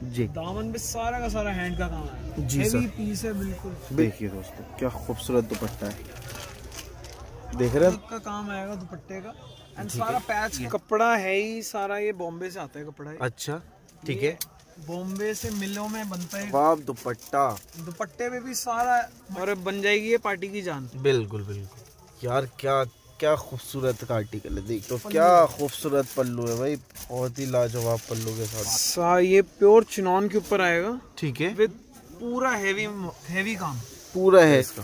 जी। दामन पे सारा का सारा हैंड का काम है जी सर। पीस है बिल्कुल। देखिए दोस्तों क्या खूबसूरत दुपट्टा है, देख रहे हैं का काम आएगा दुपट्टे का एंड सारा पैच कपड़ा है ही सारा, ये बॉम्बे से आता है कपड़ा। अच्छा ठीक है, बॉम्बे से मिलों में बनता है वाह दुपट्टा, दुपट्टे पे भी सारा, और बन जाएगी ये पार्टी की जान। बिल्कुल बिल्कुल यार, क्या क्या खूबसूरत का आर्टिकल है, देख तो क्या खूबसूरत पल्लू है भाई, बहुत ही लाजवाब पल्लू के साथ। ये प्योर चिनॉन के ऊपर आएगा, ठीक है, विद पूरा हेवी काम पूरा है इसका,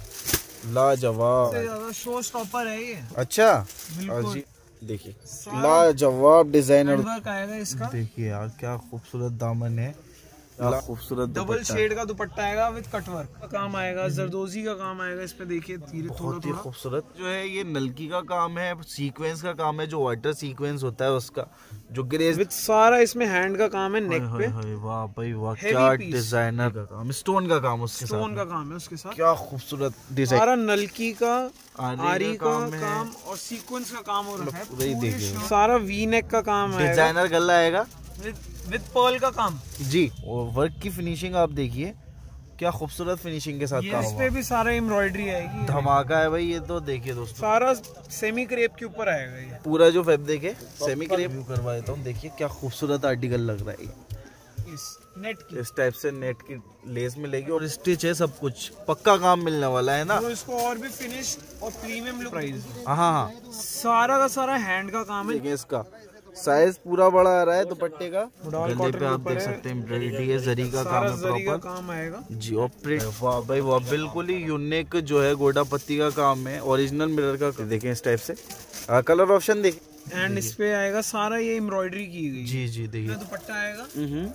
लाजवाब, सबसे ज्यादा शो स्टॉपर है ये। अच्छा बिल्कुल। देखिए लाजवाब डिजाइनर वर्क आएगा इसका, देखिए यार क्या खूबसूरत दामन है, क्या खूबसूरत डबल शेड का दुपट्टा आएगा विद कटवर्क का काम आएगा, जरदोजी का काम आएगा इस पे, देखिए धीरे बहुत ही खूबसूरत जो है ये नलकी का काम है, सीक्वेंस का काम है, जो वाटर सीक्वेंस होता है उसका, जो ग्रेस विद सारा इसमें हैंड का काम है नेक पे। वाह भाई वाह, क्या डिजाइनर का काम, स्टोन का काम उसके साथ, स्टोन का काम है उसके साथ, क्या खूबसूरत डिजाइन, सारा नलकी का आरी का काम काम और सीक्वेंस का काम हो रहा है, पूरा ही देखिए, सारा वी नेक का काम है, डिजाइनर गला आएगा विद पर्ल का काम जी, और वर्क की फिनिशिंग आप देखिए क्या खूबसूरत फिनिशिंग के साथ काम इस पे भी सारा एम्ब्रॉयडरी आएगी, धमाका है भाई ये तो। देखिए दोस्तों सारा सेमी क्रेप के ऊपर आएगा ये पूरा जो फैब्रिक है सेमी क्रेप व्यू करवा देता हूँ, देखिए क्या खूबसूरत आर्टिकल लग रहा है, इस नेट की, इस टाइप से नेट की लेस मिलेगी और स्टिच है, सब कुछ पक्का काम मिलने वाला है ना, तो इसको और भी फिनिश और प्रीमियम लुक प्राइस। हाँ सारा का सारा हैंड का काम है, देखिए इसका साइज पूरा बड़ा आ रहा है दुपट्टे का, गले पे आप देख सकते हैं एम्ब्रॉयडरी है, जरी का काम है, जरी का काम आएगा जी, और प्रिंट वाह भाई वाह, बिल्कुल ही यूनिक जो है गोटा पत्ती का काम है, ओरिजिनल मिरर का, देखें इस टाइप से कलर ऑप्शन देखिए, एंड इस पे आएगा सारा ये एम्ब्रॉयडरी की गई, जी जी देखिए दुपट्टा आएगा,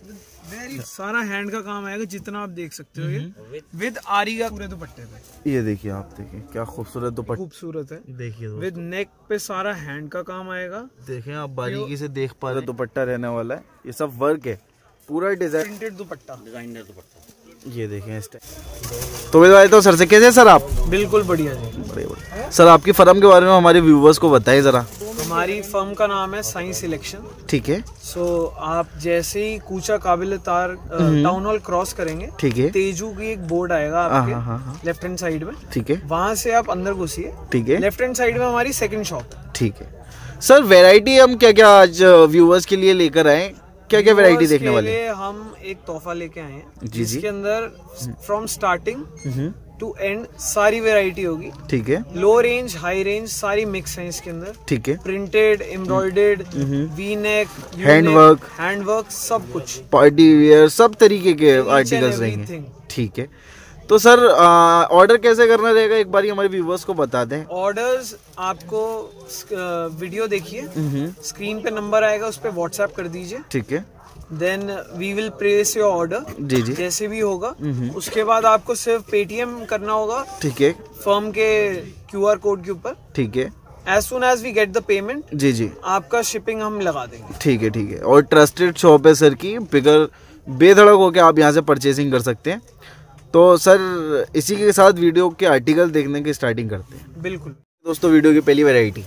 सारा हैंड का काम आएगा जितना आप देख सकते हो, ये विद आरी का पूरे दुपट्टे पे, ये देखिए आप देखिए क्या खूबसूरत दुपट्टा, खूबसूरत है, देखिए विद नेक पे सारा हैंड का काम आएगा, देखें आप बारीकी से देख पा रहे हैं, दुपट्टा रहने वाला है, ये सब वर्क है, पूरा design printed dupatta, designer dupatta, ये देखें इस टाइप। तो भाई तो सर से कैसे सर आप? बिल्कुल बढ़िया जी, बढ़िया। सर आपकी फर्म के बारे में हमारे व्यूवर्स को बताइए जरा। हमारी फर्म का नाम है साई सिलेक्शन, ठीक है, सो आप जैसे ही कूचा काबिल तार टाउन हॉल क्रॉस करेंगे, ठीक है, तेजू की एक बोर्ड आएगा आपके लेफ्ट हैंड साइड में, ठीक है, वहां से आप अंदर घुसिए, ठीक है, लेफ्ट हैंड साइड में हमारी सेकंड शॉप, ठीक है। सर वैरायटी हम क्या क्या आज व्यूवर्स के लिए लेकर आए, क्या क्या वैरायटी देखने वाले हैं? हम एक तोहफा लेके आए हैं जी जिसके अंदर फ्रॉम स्टार्टिंग टू एंड सारी वैरायटी होगी, ठीक है, लो रेंज हाई रेंज सारी मिक्स है इसके अंदर, ठीक है, printed embroidered V neck hand work सब कुछ, पार्टी वेयर सब तरीके के आर्टिकल्स रहेंगे, ठीक है। तो सर ऑर्डर कैसे करना रहेगा, एक बार हमारे व्यूवर्स को बता दें। ऑर्डर्स आपको वीडियो देखिए, स्क्रीन पे नंबर आएगा उस पे व्हाट्सएप कर दीजिए, ठीक है, then we will place your order, जी जी जैसे भी होगा, उसके बाद आपको सिर्फ पेटीएम करना होगा, ठीक है, फर्म के QR कोड के ऊपर, ठीक है, as soon as we get the payment, जी जी आपका शिपिंग हम लगा देंगे, ठीक है, ठीक है। और ट्रस्टेड शॉप है सर की, बिगर बेधड़क होकर आप यहाँ से परचेसिंग कर सकते हैं। तो सर इसी के साथ वीडियो के आर्टिकल देखने की स्टार्टिंग करते हैं। बिल्कुल दोस्तों, वीडियो की पहली वैरायटी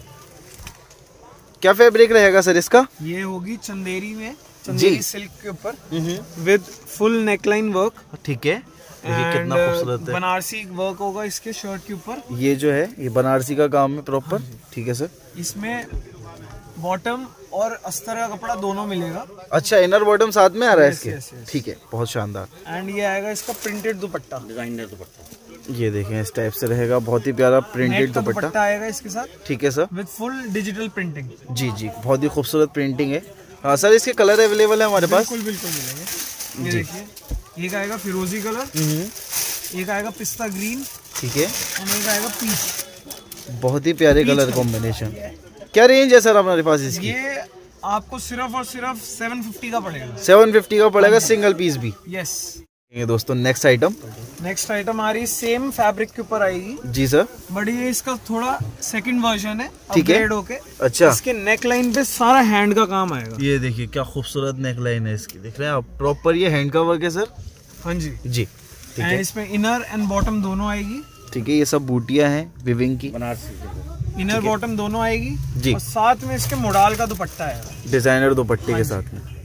क्या फैब्रिक रहेगा सर इसका? ये होगी चंदेरी में, चंदेरी सिल्क के ऊपर विद फुल नेकलाइन वर्क, ठीक है, कितना खूबसूरत है, बनारसी वर्क होगा इसके शर्ट के ऊपर, ये जो है ये बनारसी का काम है प्रॉपर, ठीक है सर। इसमें बॉटम और अस्तर का कपड़ा दोनों मिलेगा, अच्छा इनर बॉटम साथ में आ रहा है इसके, ठीक है, बहुत शानदार। एंड ये आएगा इसका प्रिंटेड दुपट्टा, डिजाइनर दुपट्टा, ये देखें इस टाइप से रहेगा, बहुत ही प्यारा प्रिंटेड दुपट्टा आएगा इसके साथ, ठीक है sir, with full digital printing, जी जी बहुत ही खूबसूरत प्रिंटिंग है। हाँ सर, इसके कलर अवेलेबल है हमारे पास? बिल्कुल बिल्कुल मिलेंगे, ये देखिए एक आएगा फिरोजी कलर, एक आएगा पिस्ता ग्रीन, ठीक है, और एक आएगा पीच, बहुत ही प्यारे कलर कॉम्बिनेशन। क्या रेंज है सर हमारे पास इसकी? ये आपको सिर्फ और सिर्फ 750 का पड़ेगा, 750 का पड़ेगा सिंगल पीस भी, यस। ये दोस्तों नेक्स्ट आइटम आ रही सेम फैब्रिक के ऊपर आएगी, जी सर, बट ये इसका थोड़ा सेकंड वर्जन है, ठीक है, होके, अच्छा, इसके नेक लाइन पे सारा हैंड का काम आएगा, ये देखिए क्या खूबसूरत नेक लाइन है इसकी, देख रहे हैं आप, प्रॉपर ये हैंड का वर्क है सर, हाँ जी जी, ठीक है, इसमें इनर एंड बॉटम दोनों आएगी, ठीक है, ये सब बूटियां हैं विविंग की, बनारसी इनर बॉटम दोनों आएगी जी, और साथ में इसके मोडाल का दुपट्टा आएगा, डिजाइनर दुपट्टे के साथ में,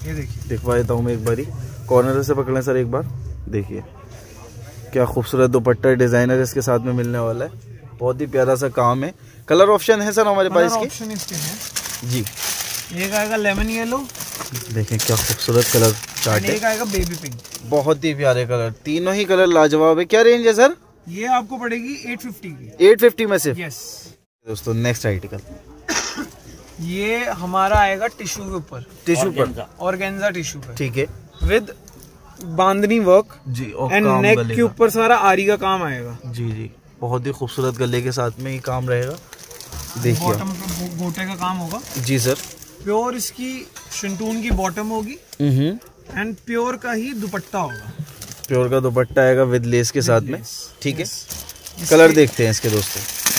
ये देखिए, दिखवा देता हूँ मैं एक बारी, कॉर्नर से पकड़ें सर एक बार। देखिए क्या खूबसूरत दुपट्टा डिजाइनर इसके साथ में मिलने वाला है, बहुत ही प्यारा सा काम है। कलर ऑप्शन है सर हमारे पास इसके? ऑप्शन इसके हैं जी। एक आएगा लेमन येलो, देखें क्या खूबसूरत कलर चार्ट है। एक आएगा बेबी पिंक, बहुत ही प्यारे कलर, तीनों ही कलर लाजवाब है। क्या रेंज है सर? ये आपको पड़ेगी 850 की। 850 में सिर्फ? यस दोस्तों नेक्स्ट आर्टिकल, ये हमारा आएगा टिश्यू के ऊपर, टिश्यू पर, ऑर्गेन्जा टिश्यू पे, ठीक है, विद बांधनी वर्क जी। और एंड नेक के ऊपर सारा आरी का काम आएगा। जी जी, बहुत ही खूबसूरत गले के साथ में ये काम रहेगा। देखिए बॉटम पे गोटे का काम होगा। जी सर। प्योर इसकी शिंटून की बॉटम होगी एंड प्योर का ही दुपट्टा होगा। प्योर का दुपट्टा आएगा विद लेस के साथ में, ठीक है। कलर देखते हैं इसके दोस्तों।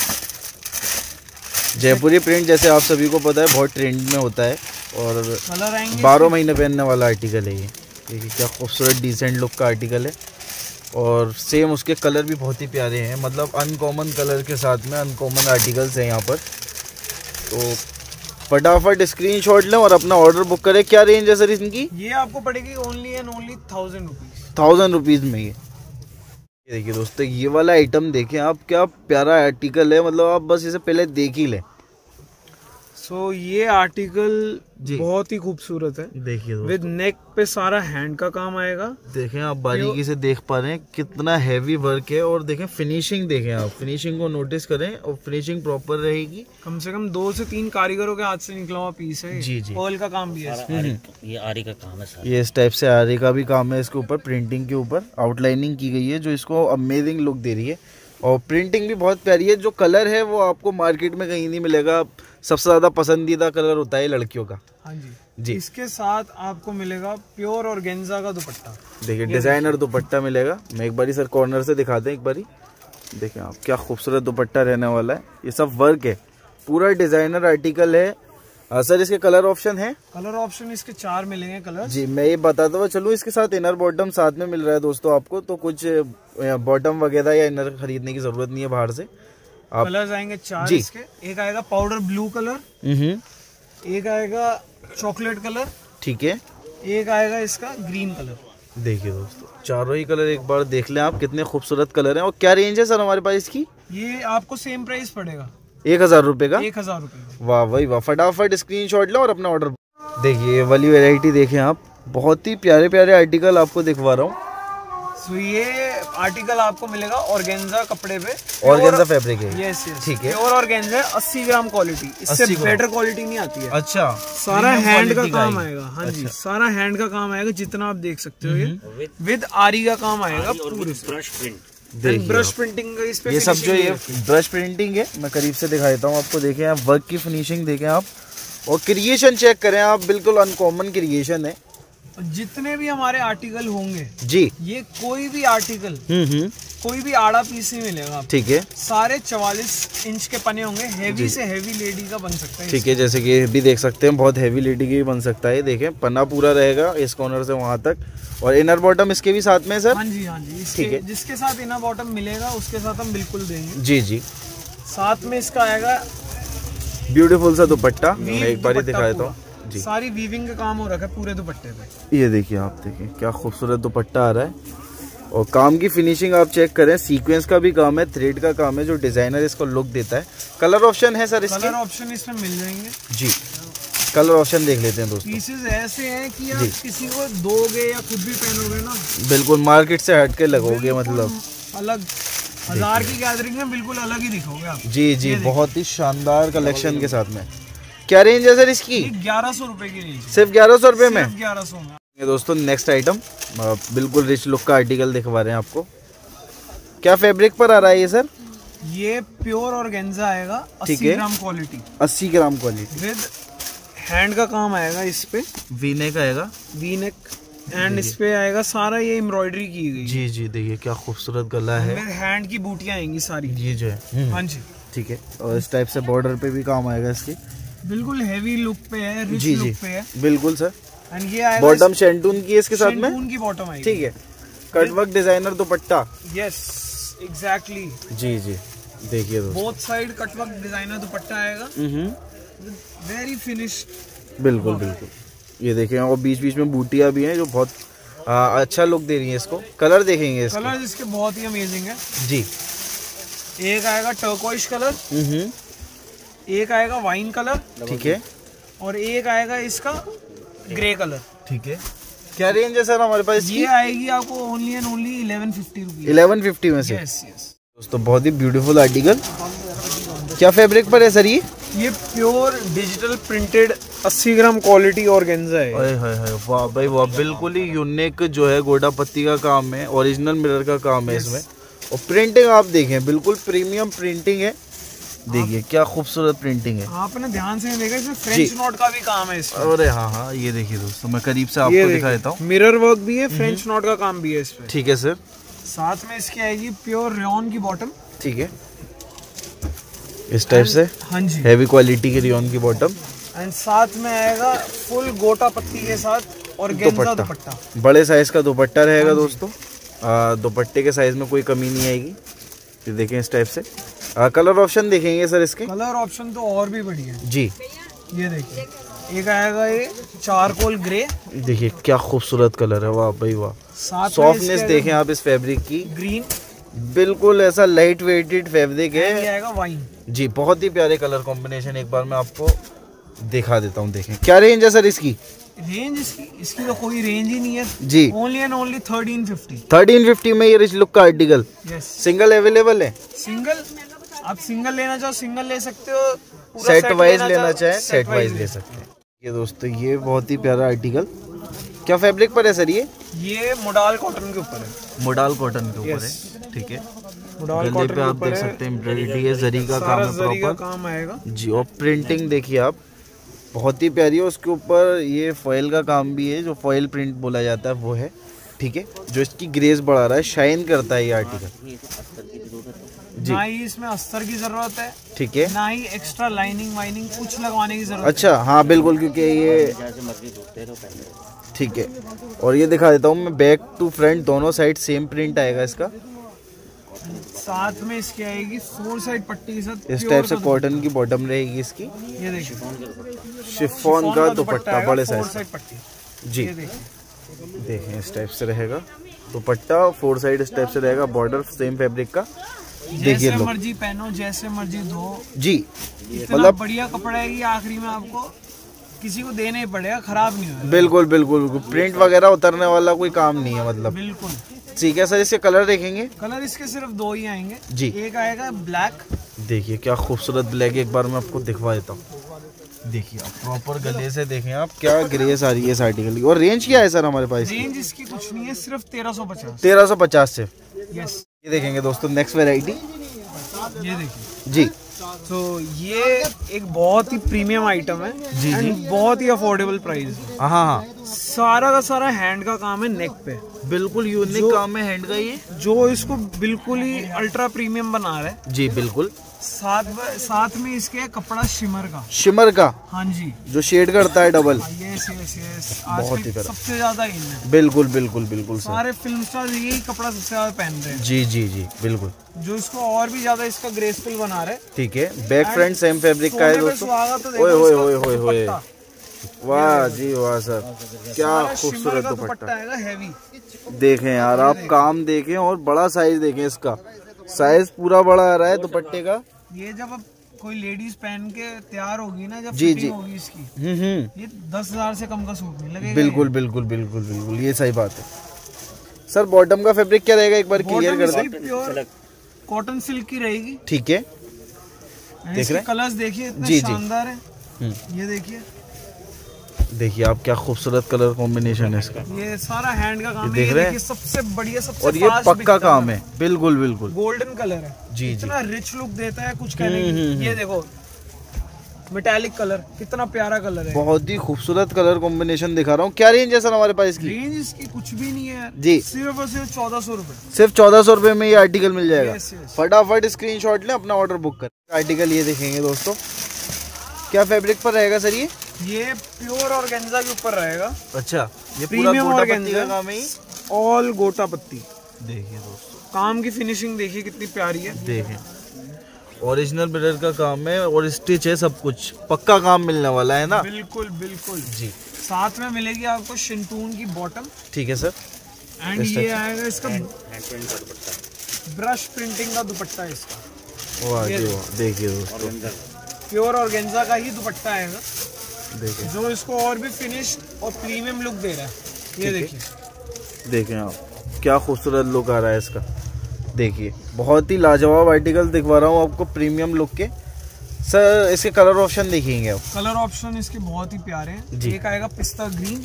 जयपुरी प्रिंट जैसे आप सभी को पता है बहुत ट्रेंड में होता है और कलर आएंगे 12 महीने पहनने वाला आर्टिकल है ये। देखिए क्या खूबसूरत डिसेंट लुक का आर्टिकल है और सेम उसके कलर भी बहुत ही प्यारे हैं, मतलब अनकॉमन कलर के साथ में अनकॉमन आर्टिकल्स हैं यहाँ पर। तो फटाफट स्क्रीनशॉट लें और अपना ऑर्डर बुक करें। क्या रेंज है सर इनकी? ये आपको पड़ेगी only and only 1000 rupees. 1000 rupees में ये देखिए दोस्तों, ये वाला आइटम देखें आप, क्या प्यारा आर्टिकल है, मतलब आप बस इसे पहले देख ही लें। सो ये आर्टिकल बहुत ही खूबसूरत है। देखिए विद नेक पे सारा हैंड का काम आएगा। देखें आप बारीकी से देख पा रहे हैं कितना हैवी वर्क है और देखें फिनिशिंग, देखें आप फिनिशिंग को नोटिस करें और फिनिशिंग प्रॉपर रहेगी। कम से कम 2 से 3 कारीगरों के हाथ से निकला हुआ पीस है। जी जी, पर्ल का काम भी है। ये आरी का काम है सर। ये इस टाइप से आरी का भी काम है, इसके ऊपर प्रिंटिंग के ऊपर आउटलाइनिंग की गई है जो इसको अमेजिंग लुक दे रही है और प्रिंटिंग भी बहुत प्यारी है। जो कलर है वो आपको मार्केट में कहीं नहीं मिलेगा, सबसे ज्यादा पसंदीदा कलर होता है लड़कियों का। हाँ जी जी। इसके साथ आपको मिलेगा प्योर ऑर्गेन्जा का दुपट्टा। देखिए डिजाइनर दुपट्टा मिलेगा। मैं एक बारी सर कॉर्नर से दिखा दें एक बारी। देखें आप क्या खूबसूरत दुपट्टा रहने वाला है, ये सब वर्क है, पूरा डिजाइनर आर्टिकल है। सर इसके कलर ऑप्शन है? कलर ऑप्शन इसके 4 मिलेंगे कलर। जी मैं ये बताता हुआ चलूँ, इसके साथ इनर बॉटम साथ में मिल रहा है दोस्तों आपको, तो कुछ बॉटम वगैरह या इनर खरीदने की जरूरत नहीं है बाहर से। आप कलर्स आएंगे 4 इसके। एक आएगा पाउडर ब्लू कलर, एक आएगा चॉकलेट कलर, ठीक है, एक आएगा इसका ग्रीन कलर। देखिए दोस्तों चारों ही कलर एक बार देख लें आप, कितने खूबसूरत कलर हैं। और क्या रेंज है सर हमारे पास इसकी? ये आपको सेम प्राइस पड़ेगा 1000 रुपए का। 1000 रुपए। वाह भाई वाह, फटाफट स्क्रीनशॉट लो और अपना ऑर्डर। देखिए ये वाली वैरायटी देखें आप, बहुत ही प्यारे प्यारे आर्टिकल आपको दिखवा रहा हूँ। सो ये आर्टिकल आपको मिलेगा ऑर्गेन्जा कपड़े पे, ऑर्गेन्जा फैब्रिक है। यस यस, ठीक है। प्योर ऑर्गेन्जा 80 ग्राम क्वालिटी, इससे 80 ग्राम। बेटर क्वालिटी नहीं आती है। अच्छा, सारा हैंड का quality काम का ही। आएगा। हाँ जी अच्छा। सारा हैंड का काम आएगा, जितना आप देख सकते हो ये विद आरी का काम आएगा पूरे से। ब्रश प्रिंट, देखिए ब्रश प्रिंटिंग का इस पे ये सब जो ये finishing ब्रश प्रिंटिंग है, मैं करीब से दिखा देता हूँ आपको। देखें आप वर्क की फिनिशिंग देखें आप और क्रिएशन चेक करें आप, बिल्कुल अनकॉमन क्रिएशन है। जितने भी हमारे आर्टिकल होंगे जी, ये कोई भी आर्टिकल कोई भी आड़ा पीस नहीं मिलेगा आपको। ठीक है, सारे 44 इंच के पने होंगे, हेवी से हेवी लेडी का बन सकता है। ठीक है, जैसे कि ये भी देख सकते हैं बहुत हैवी लेडी की भी बन सकता है। देखें पन्ना पूरा रहेगा इस कॉर्नर से वहां तक और इनर बॉटम इसके भी साथ में सर। हाँ जी हाँ जी, ठीक है। जिसके साथ इनर बॉटम मिलेगा उसके साथ हम बिल्कुल देंगे। जी जी, साथ में इसका आएगा ब्यूटीफुल सा दुपट्टा, मैं वीव एक बार दुपट्टा दिखा देता पूरा। हूँ जी। सारी वीविंग का काम हो रखा है पूरे दुपट्टे पे। ये देखिए आप, देखिए क्या खूबसूरत दुपट्टा आ रहा है और काम की फिनिशिंग आप चेक करें, सीक्वेंस का भी काम है, थ्रेड का काम है, जो डिजाइनर इसको लुक देता है। कलर ऑप्शन है सर इसके? कलर ऑप्शन इसमें मिल जाएंगे जी, कलर ऑप्शन देख लेते हैं दोस्तों। पीसेस ऐसे हैं कि आप किसी को दोगे या खुद भी पहनोगे ना, बिल्कुल मार्केट से हट के लगोगे, मतलब अलग 1000 की गैदरिंग में बिल्कुल अलग ही दिखोगे आप। जी जी, बहुत ही शानदार कलेक्शन के साथ में। क्या रेंज है सर इसकी? 1100 रुपए की रेंज, सिर्फ 1100 रुपए में। 1100 में। ये दोस्तों नेक्स्ट आइटम बिल्कुल रिच लुक का आर्टिकल दिखवा रहे हैं आपको। क्या फैब्रिक पर आ रहा है ये सर? ये प्योर ऑर्गेन्जा आएगा, ठीक 80 है। Gram quality 80 gram quality, with hand का काम आएगा इस पे, वी नेक आएगा। वी नेक एंड इस पे आएगा सारा ये एम्ब्रॉयडरी की गई। जी जी, देखिए क्या खूबसूरत गला है, हैंड की बूटियां आएंगी सारी। ये जो है। हाँ जी, ठीक है, और इस टाइप से बॉर्डर पे भी काम आएगा इसकी। बिल्कुल हैवी लुक पे है, रिच जी लुक जी, पे है। बिल्कुल सर। एंड ये आएगा बॉटम शेंटून की है इसके साथ में, शेंटून की बॉटम आएगी। ठीक है, cutwork designer dupatta. Yes exactly, जी जी, देखिए दोस्तों both side cutwork designer dupatta आएगा, वेरी फिनिश्ड। बिल्कुल बिल्कुल। ये देखें, और बीच बीच में बूटियां भी हैं जो बहुत अच्छा लुक दे रही हैं इसको। कलर देखेंगे इसके? कलर इसके बहुत ही अमेजिंग है जी। एक आएगा टर्कोइश कलर, एक आएगा वाइन कलर, ठीक है, और एक आएगा इसका ग्रे कलर। ठीक है। क्या रेंज है सर हमारे पास? ये आएगी आपको ओनली एंड ओनली 1150 रुपीज। 1150 में से? यस यस दोस्तों बहुत ही ब्यूटीफुल आर्टिकल। क्या फैब्रिक पर है सर ये pure digital printed 80 gram quality organza है। वाह भाई वाह, बिल्कुल ही यूनिक जो है गोटा पत्ती का काम है, ओरिजिनल मिरर का काम है इसमें। और प्रिंटिंग आप देखें, बिल्कुल प्रीमियम प्रिंटिंग है। देखिए क्या खूबसूरत प्रिंटिंग है। आपने ध्यान से देखा, इसमें फ्रेंच नॉट का भी काम है इसमें। अरे हाँ, ये देखिए दोस्तों, मैं करीब से आपको दिखा देता हूँ। मिरर वर्क भी है, फ्रेंच नॉट का काम भी है इसमें। ठीक है सर। साथ में इसकी आएगी प्योर रेयॉन की बॉटम। ठीक है, इस टाइप से। हाँ जी, हैवी क्वालिटी की रेयॉन की बॉटम। एंड साथ में आएगा फुल गोटा पत्ती के साथ ऑर्गेन्जा दुपट्टा। बड़े साइज का दुपट्टा रहेगा दोस्तों। दुपट्टे के साइज में कोई कमी नहीं आएगी। ये देखें इस टाइप से। कलर ऑप्शन देखेंगे सर इसके? कलर ऑप्शन तो और भी बढ़िया है जी। ये देखिए, एक आएगा ये चारकोल ग्रे। देखिए क्या खूबसूरत कलर है, वाह भाई वाह। सॉफ्टनेस देखें आप इस फैब्रिक की। ग्रीन, बिल्कुल ऐसा लाइट वेटेड फैब्रिक है। ये आएगा वाइन। जी, बहुत ही प्यारे कलर कॉम्बिनेशन। एक बार मैं आपको दिखा देता हूँ। देखें क्या रेंज है सर इसकी? रेंज इसकी तो कोई रेंज ही नहीं है जी। Only and only 1350। 1350 में ये रिच लुक का आर्टिकल। यस। सिंगल अवेलेबल है? सिंगल, आप सिंगल लेना चाहो सिंगल ले सकते हो, सेट वाइज लेना चाहे सेट वाइज ले सकते हैं। ये दोस्तों ये बहुत ही प्यारा आर्टिकल। क्या फैब्रिक पर है सर ये मोडाल कॉटन के ऊपर है। मोडाल कॉटन के ऊपर है। ठीक है, मोडाल गले पे आप देख सकते हैं एम्ब्रॉयडरी है, जरी का काम है प्रॉपर। काम आएगा जी। और प्रिंटिंग देखिए आप, बहुत ही प्यारी है। उसके ऊपर ये फॉइल का काम भी है, जो फॉइल प्रिंट बोला जाता है वो है। ठीक है, जो इसकी ग्रेस बढ़ा रहा है, शाइन करता है ये आर्टिकल। ना ही इसमें अस्तर की जरूरत है, ठीक है, ना ही एक्स्ट्रा लाइनिंग वाइनिंग कुछ लगवाने की जरूरत। अच्छा हाँ बिल्कुल, क्योंकि ये ठीक है। और ये दिखा देता हूँ मैं, बैक टू फ्रंट दोनों साइड सेम प्रिंट आएगा इसका। साथ में इसकी आएगी 4 साइड पट्टी के साथ इस टाइप से कॉटन की बॉटम रहेगी इसकी। ये देखिए शिफॉन का दुपट्टा बड़े साइज साइड पट्टी। जी। देखें इस टाइप से रहेगा दुपट्टा, 4 साइड इस टाइप से रहेगा, बॉर्डर सेम फैब्रिक का। देखिए जैसे मर्जी पहनो, जैसे मर्जी धो। जी, मतलब बढ़िया कपड़ा है, आखिरी में आपको किसी को देना ही पड़ेगा, खराब नहीं होगा। बिल्कुल बिल्कुल, प्रिंट वगैरह उतरने वाला कोई काम नहीं है मतलब। बिल्कुल। ठीक है सर, इसके कलर देखेंगे? कलर इसके सिर्फ 2 ही आएंगे जी। एक आएगा ब्लैक। देखिए क्या खूबसूरत ब्लैक, एक बार मैं आपको दिखवा देता हूँ। देखिए आप प्रॉपर गले से देखें आप, क्या ग्रेस आ रही है इस आर्टिकल की। और रेंज क्या है सर हमारे पास? रेंज इसकी कुछ नहीं है, सिर्फ 1350। 1350 से। यस। ये देखेंगे दोस्तों नेक्स्ट वेराइटी। ये देखिए जी। तो ये एक बहुत ही प्रीमियम आइटम है जी जी, बहुत ही अफोर्डेबल प्राइस है। हाँ हाँ, सारा का सारा हैंड का काम है, नेक पे। बिल्कुल यूनिक काम है हैंड का ये, जो इसको बिल्कुल ही अल्ट्रा प्रीमियम बना रहा है। जी बिल्कुल। साथ में इसके कपड़ा शिमर का। शिमर का? हाँ जी, जो शेड करता है डबल। यस यस यस, बहुत ही प्यारा, सबसे ज्यादा इन है। बिल्कुल बिल्कुल बिल्कुल सर, सारे फिल्म स्टार यही कपड़ा सबसे ज्यादा पहन रहे हैं। जी जी जी बिल्कुल, जो इसको और भी ज्यादा इसका ग्रेसफुल बना रहे हैं। ठीक है, बैक फ्रंट सेम फैब्रिक का है दोस्तों। ओए ओए ओए ओए ओए, वाह जी वाह सर, क्या खूबसूरत दुपट्टा आएगा, हैवी। देखें यार आप, काम देखें और बड़ा साइज देखें इसका, साइज पूरा बड़ा आ रहा है दुपट्टे का। ये जब अब कोई लेडीज पहन के तैयार होगी ना, जब जी जी होगी इसकी, ये 10,000 से कम का सूट नहीं लगेगा। बिल्कुल बिल्कुल बिल्कुल बिल्कुल, ये सही बात है सर। बॉटम का फैब्रिक क्या रहेगा, एक बार क्लियर कर दें? प्योर कॉटन सिल्क की रहेगी। ठीक है, देख रहे हैं कलर्स, देखिए इतने शानदार है। ये देखिए, देखिए आप क्या खूबसूरत कलर कॉम्बिनेशन है इसका। ये सारा हैंड का काम है, देख रहे हैं, सबसे बढ़िया, सबसे और ये पक्का काम है, बिल्कुल बिल्कुल। गोल्डन कलर है जी, इतना रिच लुक देता है, कुछ कहने की। ये देखो मेटालिक कलर, कितना प्यारा कलर है, बहुत ही खूबसूरत कलर कॉम्बिनेशन दिखा रहा हूँ। क्या रेंज है सर हमारे पास इसकी? रेंज इसकी कुछ भी नहीं है जी, सिर्फ और सिर्फ 1400 रुपए। सिर्फ 1400 रुपए में ये आर्टिकल मिल जाएगा। फटाफट स्क्रीनशॉट लें, अपना ऑर्डर बुक करें। आर्टिकल ये देखेंगे दोस्तों, क्या फैब्रिक पर रहेगा सर ये प्योर ऑर्गेन्जा के ऊपर रहेगा। अच्छा, ये पूरा गोटा पत्ती का काम है, ऑल गोटा पत्ती। देखिए दोस्तों, काम की फिनिशिंग देखिए कितनी प्यारी है। देखें, ओरिजिनल मिरर का काम है और स्टिच है, सब कुछ पक्का काम मिलने वाला है ना। बिल्कुल बिल्कुल जी। साथ में मिलेगी आपको शिंटून की बॉटम। ठीक है सर। एंड ये आएगा इसका ब्रश प्रिंटिंग का दुपट्टा इसका। वाह जी वाह, देखिए दोस्तों प्योर ऑर्गेन्जा का ही दुपट्टा आएगा, देखिए जो इसको और भी फिनिश और प्रीमियम लुक दे रहा है। ये देखिए, देखें आप क्या खूबसूरत लुक आ रहा है इसका। देखिए बहुत ही लाजवाब आर्टिकल दिखवा रहा हूँ आपको प्रीमियम लुक के। सर इसके कलर ऑप्शन देखेंगे आप? कलर ऑप्शन इसके बहुत ही प्यारे हैं। एक आएगा पिस्ता ग्रीन,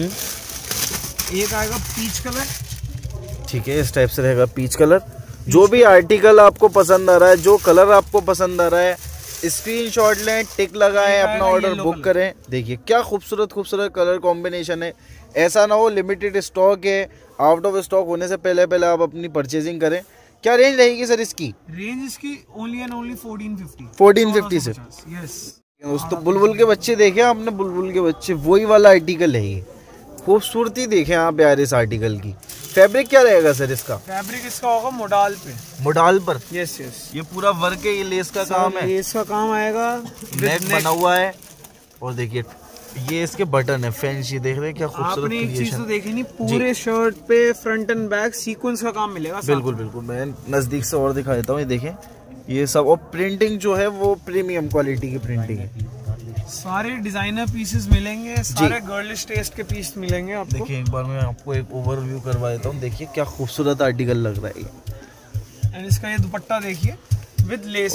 एक आएगा पीच कलर। ठीक है, इस टाइप से रहेगा पीच कलर। जो भी आर्टिकल आपको पसंद आ रहा है, जो कलर आपको पसंद आ रहा है, स्क्रीनशॉट लें, टिक लगाएं, अपना ऑर्डर बुक करें। देखिए क्या खूबसूरत खूबसूरत कलर कॉम्बिनेशन है। ऐसा ना हो लिमिटेड स्टॉक है, आउट ऑफ स्टॉक होने से पहले पहले आप अपनी परचेजिंग करें। क्या रेंज रहेगी सर इसकी? रेंज इसकी ओनली एंड ओनली 1450। 1450 से। यस दोस्तों बुलबुल के बच्चे देखे आपने, बुलबुल के बच्चे वही वाला आर्टिकल है ये। खूबसूरती देखें आप यार इस आर्टिकल की। फैब्रिक क्या रहेगा सर इसका? फैब्रिक इसका होगा मोडाल पे। मोडाल पर? Yes yes. ये पूरा वर्क है, ये लेस का काम है, लेस का काम आएगा, नेक बना हुआ है। और देखिए ये इसके बटन है, फैंसी देख रहे हैं क्या खूबसूरत। आपने एक चीज तो देखी नहीं, पूरे शर्ट पे फ्रंट एंड बैक सीक्वेंस का काम मिलेगा। बिल्कुल बिल्कुल, मैं नजदीक से और दिखा देता हूँ। ये देखें ये सब, और प्रिंटिंग जो है वो प्रीमियम क्वालिटी की प्रिंटिंग है। सारे डिजाइनर पीसेस मिलेंगे, सारे गर्लिश टेस्ट के पीस मिलेंगे आपको। देखिए एक बार मैं आपको एक ओवरव्यू करवा देता हूँ। देखिए क्या खूबसूरत आर्टिकल लग रहा है ये। एंड इसका ये दुपट्टा देखिए विद लेस।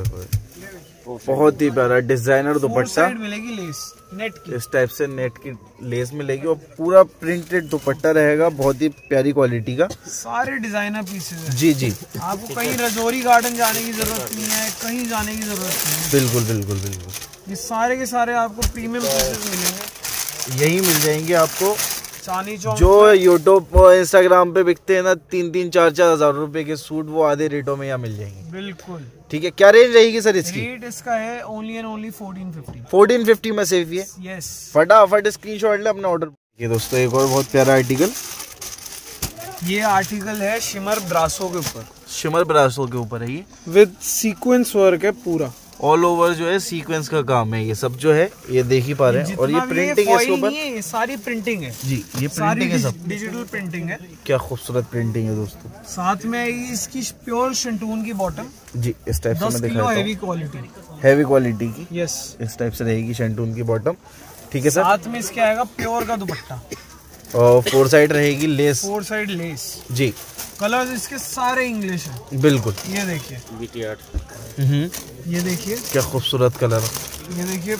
बहुत ही प्यारा डिजाइनर दुपट्टा मिलेगी, लेस नेट की, इस टाइप से नेट की लेस मिलेगी और पूरा प्रिंटेड दुपट्टा रहेगा, बहुत ही प्यारी क्वालिटी का। सारे डिजाइनर पीसेस हैं। जी जी, आपको कहीं रजौरी गार्डन जाने की जरूरत नहीं है, कहीं जाने की जरूरत नहीं है। बिल्कुल बिल्कुल बिल्कुल, ये सारे के सारे आपको प्रीमियम पीसेस मिलेंगे, यही मिल जाएंगे आपको। चांदनी चौक जो यूट्यूब और इंस्टाग्राम पे बिकते हैं ना 3-4 हजार रुपए के सूट, वो आधे रेटों में यहाँ मिल जाएंगे। बिल्कुल। ठीक है, क्या रेंज रहेगी सर इसकी? रेट इसका है ओनली एंड ओनली 1450। 1450 में सेफ है। यस, फटाफट स्क्रीनशॉट ले अपना ऑर्डर। ये दोस्तों एक और बहुत प्यारा आर्टिकल, ये आर्टिकल है शिमर ब्रासो के ऊपर। शिमर ब्रासो के ऊपर है ये, विद सीक्वेंस वर्क है पूरा, ऑल ओवर जो है सीक्वेंस का काम है। ये सब जो है ये देख ही पा रहे हैं। और ये प्रिंटिंग है इसके ऊपर, ये सारी प्रिंटिंग है जी, ये प्रिंटिंग है, सब डिजिटल प्रिंटिंग है। क्या खूबसूरत प्रिंटिंग है दोस्तों। साथ में आएगी इसकी प्योर शिंटून की बॉटम जी, इस टाइप से मैं दिखा रहा हेवी क्वालिटी, हैवी क्वालिटी की। यस, इस टाइप से रहेगी शिंटून की बॉटम। ठीक है सर। साथ में इसके आएगा प्योर का दुपट्टा और 4 साइड रहेगी लेस। 4 साइड लेस जी। कलर्स इसके सारे इंग्लिश हैं। बिल्कुल। ये देखिए, ये देखिए क्या खूबसूरत कलर। ये देखिए,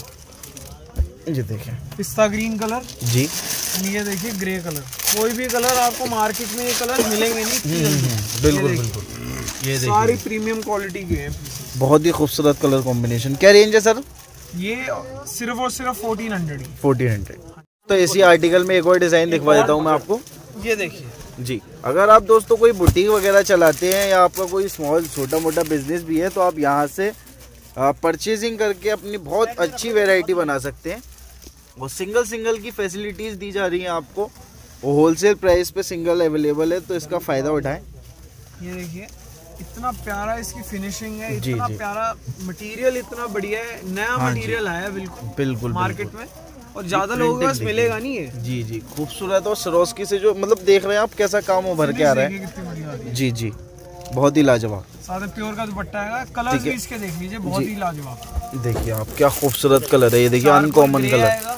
ये देखिए पिस्ता ग्रीन कलर जी। ये देखिए ग्रे कलर। कोई भी कलर आपको मार्केट में ये कलर मिलेंगे नहीं। बिल्कुल बिल्कुल, ये देखिए सारी प्रीमियम क्वालिटी के हैं, बहुत ही खूबसूरत कलर कॉम्बिनेशन। क्या रेंज है सर? ये सिर्फ और सिर्फ 1400 ही। 1400। तो इसी आर्टिकल में एक और डिजाइन दिखवा देता हूँ मैं आपको। ये देखिए जी, अगर आप दोस्तों कोई बुटीक वगैरह चलाते हैं या आपका कोई स्मॉल छोटा मोटा बिजनेस भी है, तो आप यहाँ से परचेजिंग करके अपनी बहुत अच्छी वैरायटी बना सकते हैं। वो सिंगल की फैसिलिटीज़ दी जा रही हैं आपको, वो होलसेल प्राइस पे सिंगल अवेलेबल है, तो इसका फ़ायदा उठाएं। ये देखिए इतना प्यारा इसकी फिनिशिंग है, इतना प्यारा मटेरियल, इतना बढ़िया है, नया मटेरियल आया बिल्कुल मार्केट में, और ज्यादा लोगों के पास मिलेगा नहीं है। जी जी, खूबसूरत। और सरोस्की से जो मतलब देख रहे हैं आप कैसा काम उभर के आ रहा है। जी जी, बहुत ही लाजवाब। साथ में प्योर का दुपट्टा आएगा। कलर भी इसके देख लीजिए, बहुत ही लाजवाब। देखिए आप क्या खूबसूरत कलर है, ये देखिए अनकॉमन कलर।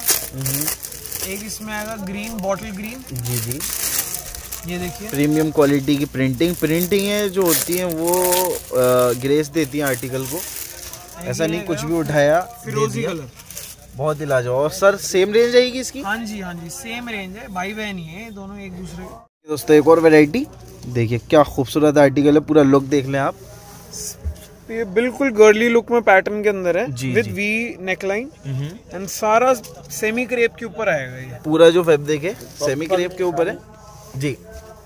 एक इसमें आएगा ग्रीन, बॉटल ग्रीन। जी जी, ये देखिए प्रीमियम क्वालिटी की प्रिंटिंग है जो होती है, वो ग्रेस देती है आर्टिकल को। ऐसा नहीं कुछ भी उठाया, फिरोजी कलर, बहुत ही लाजवाब। और सर सेम रेंज रहेगी इसकी? हाँ जी सेम रेंज है, भाई बहन ही है दोनों एक दूसरे। दोस्तों एक और वैरायटी देखिए, क्या खूबसूरत आर्टिकल है, पूरा लुक देख लें आप। ये बिल्कुल गर्ली लुक में पैटर्न के अंदर है, विद वी नेकलाइन एंड सारा सेमी क्रेप के ऊपर आएगा। ये पूरा जो फैब्रिक है सेमी क्रेप के ऊपर है जी।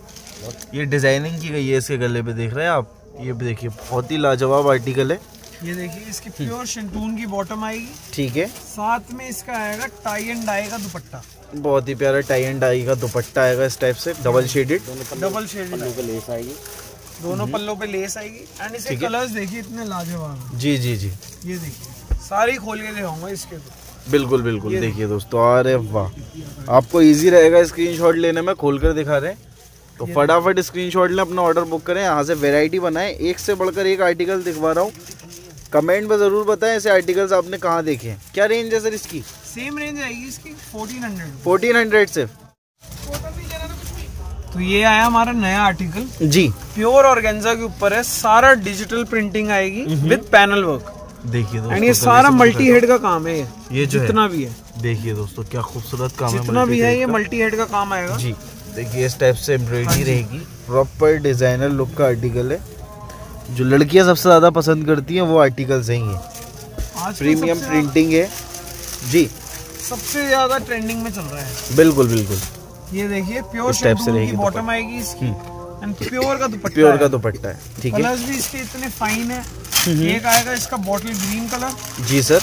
ये डिजाइनिंग की गई है इसके गले पे, देख रहे हैं आप। ये देखिए बहुत ही लाजवाब आर्टिकल है। ये देखिए इसकी प्योर शिंटून की बॉटम आएगी। ठीक है, साथ में इसका आएगा टाई एंड डाई का दुपट्टा, बहुत ही प्यारा टाई एंड डाई का दुपट्टा आएगा इस टाइप से, डबल शेडेड लेस आएगी, दोनों पल्लों पे लेस आएगी। एंड इसके कलर्स देखिए इतने लाजवाब। जी जी जी, ये देखिए सारी खोल के दिखाऊंगा इसके। बिल्कुल बिल्कुल। देखिए दोस्तों, अरे वाह, आपको इजी रहेगा स्क्रीनशॉट लेने में, खोलकर दिखा रहे हैं तो फटाफट स्क्रीनशॉट लें, अपना ऑर्डर बुक करें, यहाँ से वैरायटी बनाएं। एक से बढ़कर एक आर्टिकल दिखवा रहा हूँ, कमेंट में ज़रूर बताएं ऐसे आर्टिकल्स आपने कहाँ देखे हैं। क्या रेंज है सर इसकी? सेम रेंज आएगी इसकी 1400 सिर्फ। तो ये आया हमारा नया आर्टिकल जी, प्योर ऑर्गेन्जा के ऊपर है, सारा डिजिटल प्रिंटिंग आएगी विद पैनल वर्क। देखिए दोस्तों, एंड ये सारा मल्टी हेड का काम है, ये जो जितना भी है। देखिए दोस्तों क्या खूबसूरत काम है, जितना भी है ये मल्टी हेड का काम आएगा जी। देखिए इस टाइप से एम्ब्रॉयडरी रहेगी, प्रॉपर डिजाइनर लुक का आर्टिकल है। जो लड़कियां सबसे ज्यादा पसंद करती हैं वो आर्टिकल्स हैं ये। प्रीमियम प्रिंटिंग है जी, सबसे ज्यादा ट्रेंडिंग में चल रहा है। बिल्कुल बिल्कुल। ये देखिए प्योर शैम्पून की बॉटम आएगी इसकी, एंड प्योर का दुपट्टा, प्योर का दुपट्टा है। ठीक है, कलर्स भी इसके इतने फाइन है। एक आएगा इसका बॉटल ग्रीन कलर जी सर,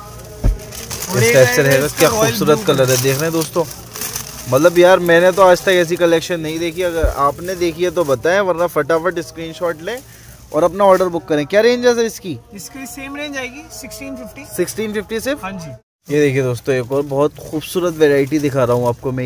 इस टाइप से रहेगा। क्या खूबसूरत कलर है, देख रहे हैं दोस्तों। मतलब यार मैंने तो आज तक ऐसी कलेक्शन नहीं देखी, अगर आपने देखी है तो बताएं, वरना फटाफट स्क्रीनशॉट लें और अपना ऑर्डर बुक करें। क्या रेंज है सर इसकी? इसकी सेम रेंज आएगी 1650 सिर्फ। हाँ जी। ये देखिए दोस्तों, एक और बहुत खूबसूरत वैरायटी दिखा रहा हूँ आपको मैं।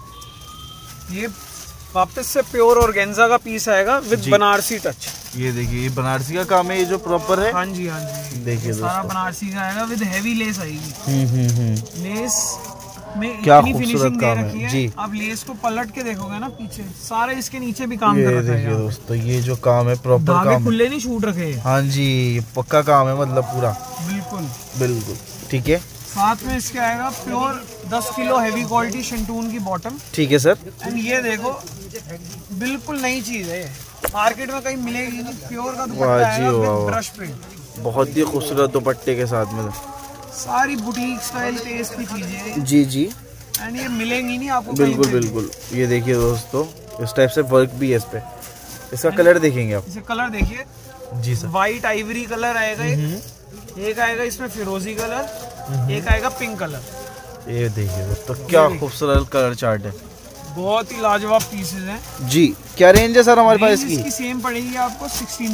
ये वापस से प्योर ऑर्गेन्जा का पीस आएगा विद बनारसी टच। ये देखिए, ये बनारसी का काम है, ये जो प्रॉपर है। हाँ जी हाँ जी। देखिए सारा बनारसी का आएगा विद हेवी लेस आएगी। लेस में क्या इतनी फिनिशिंग दे काम रखी है जी। आप लेस को पलट के देखोगे ना पीछे, सारे इसके नीचे भी काम कर रखा है। देखिए दोस्तों, ये जो काम है प्रॉपर काम, खुले नहीं छूट रखे। हाँ जी, पक्का काम है, मतलब पूरा बिल्कुल बिल्कुल। ठीक है, साथ में इसके आएगा pure 10 kilo heavy quality shantoon की बॉटम। ठीक है सर। एंड ये देखो बिल्कुल नई चीज है, मार्केट में कहीं मिलेगी नहीं। प्योर का दुपट्टा आएगा विद ब्रश प्रिंट, बहुत ही खूबसूरत दुपट्टे के साथ में, सारी बुटीक स्टाइल टेस्ट की चीजें जी जी। एंड ये मिलेंगी नहीं आपको बिल्कुल बिल्कुल। ये देखिए दोस्तों, इस टाइप से वर्क भी है इस पे। इसका कलर देखेंगे आप? इसे कलर देखिए जी सर, व्हाइट आइवरी कलर आएगा, एक आएगा इसमें फिरोजी कलर, एक आएगा पिंक कलर। ये देखिए दोस्तों, क्या खूबसूरत कलर चार्ट है, बहुत ही लाजवाब पीसेज हैं जी। क्या रेंज है सर हमारे पास इसकी? सेम पड़ेगी आपको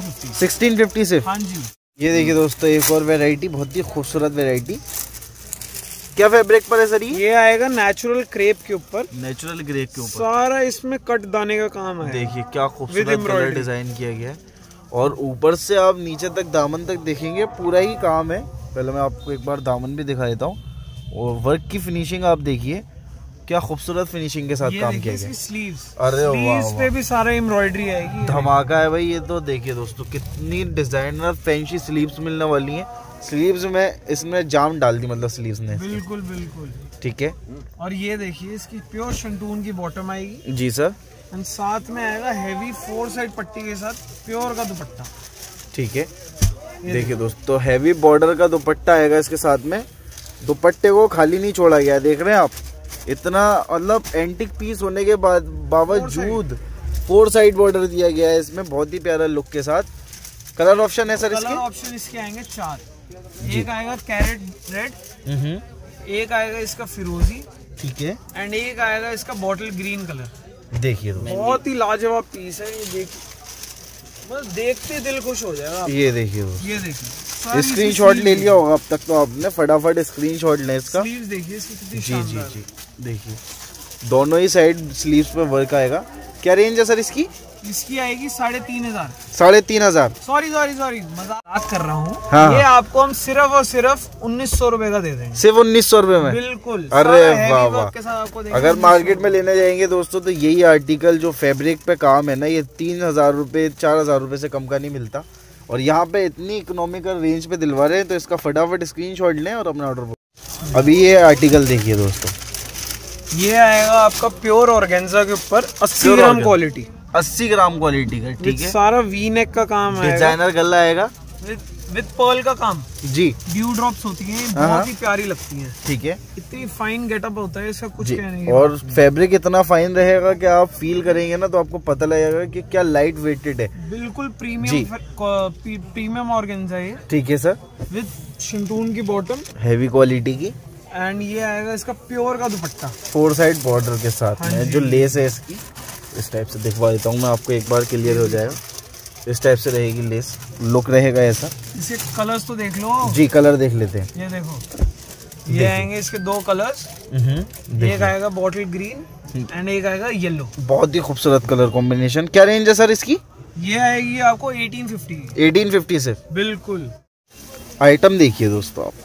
1650 सिर्फ। हाँ जी। ये देखिए दोस्तों, एक और वैरायटी, बहुत ही खूबसूरत वैरायटी। क्या फैब्रिक पर है सर ये आएगा नेचुरल क्रेप के ऊपर, नेचुरल क्रेप के ऊपर। सारा इसमें कट दाने का काम है। देखिए क्या खूबसूरत कलर डिजाइन किया गया है, और ऊपर से आप नीचे तक दामन तक देखेंगे पूरा ही काम है। पहले मैं आपको एक बार दामन भी दिखा देता हूँ, और वर्क की फिनिशिंग आप देखिए, क्या खूबसूरत फिनिशिंग के साथ काम किया गया। स्लीव्स, अरे वाह, पे भी सारा एम्ब्रॉयडरी आएगी, धमाका है भाई ये तो। देखिए दोस्तों, कितनी डिजाइनर फैंसी स्लीव्स मिलने वाली हैं। स्लीव्स में इसमें जाम डाल दी, मतलब स्लीव्स ने। बिल्कुल बिल्कुल। ठीक है, और ये देखिए इसकी प्योर शंटून की बॉटम आएगी जी सर, एंड साथ में आएगा हेवी 4 साइड पट्टी के साथ प्योर का दुपट्टा। ठीक है, देखिए दोस्तों, हैवी बॉर्डर का दुपट्टा आएगा इसके साथ में। दुपट्टे को खाली नहीं छोड़ा गया, देख रहे हैं आप, इतना मतलब एंटिक पीस होने के बाद बावजूद 4 साइड बॉर्डर दिया गया है इसमें, बहुत ही प्यारा लुक के साथ। कलर ऑप्शन है सर इसके? कलर ऑप्शन इसके आएंगे 4। एक आएगा कैरेट रेड, एक आएगा इसका फिरोजी, ठीक है, एंड एक आएगा इसका बॉटल ग्रीन कलर। देखिए बहुत ही लाजवाब पीस है ये, देखिए बस देखते दिल खुश हो जाएगा। ये देखिए, ये देखिए, स्क्रीनशॉट ले लिया होगा अब तक तो आपने, फटाफट स्क्रीनशॉट लें इसका। स्लीव्स देखिए इसकी कितनी जी जी जी, देखिए दोनों ही साइड स्लीव्स पे वर्क आएगा। क्या रेंज है सर इसकी? इसकी आएगी 3500। 3500? सॉरी मजाक कर रहा हूँ। हाँ, ये आपको हम सिर्फ और सिर्फ 1900 रुपए का दे देंगे। सिर्फ 1900 रुपए में? बिल्कुल। अरे वाह वाह। अगर मार्केट में लेने जाएंगे दोस्तों तो यही आर्टिकल जो फैब्रिक पे काम है ना, ये 3000 रुपए 4000 रुपए से कम का नहीं मिलता, और यहाँ पे इतनी इकोनॉमिकल रेंज पे दिलवा रहे हैं, तो इसका फटाफट स्क्रीनशॉट लें और अपना ऑर्डर बुक। अभी ये आर्टिकल देखिए दोस्तों, ये आएगा आपका प्योर ऑर्गेन्जा के ऊपर 80 ग्राम क्वालिटी, 80 ग्राम क्वालिटी का। ठीक है, सारा वी नेक का काम है, डिजाइनर गला आएगा विद पर्ल का काम जी। ड्यू ड्रॉप्स होती हैं, बहुत ही प्यारी लगती हैं। ठीक है, इतनी फाइन गेटअप होता है इसका, कुछ कहने की। और फैब्रिक इतना फाइन रहेगा कि आप फील करेंगे ना तो आपको पता लगेगा कि क्या लाइट वेटेड है। बिल्कुल प्रीमियम ऑर्गेन्जा है। ठीक है सर, विद शंटून की बॉटम, हैवी क्वालिटी की, एंड ये आएगा इसका प्योर का दुपट्टा 4 साइड बॉर्डर के साथ में। जो लेस है इसकी इस टाइप से दिखवा देता हूँ मैं आपको, एक बार क्लियर हो जाएगा। इस टाइप से रहेगी लेस, लुक रहेगा ऐसा। इसे कलर्स तो देख लो जी, कलर देख लेते हैं। ये देखो, ये आएंगे इसके 2 कलर्स, एक आएगा बॉटल ग्रीन एंड एक आएगा येलो। बहुत ही खूबसूरत कलर कॉम्बिनेशन। क्या रेंज है सर इसकी? ये आएगी आपको 1850। 1850 से बिल्कुल। आइटम देखिए दोस्तों आप,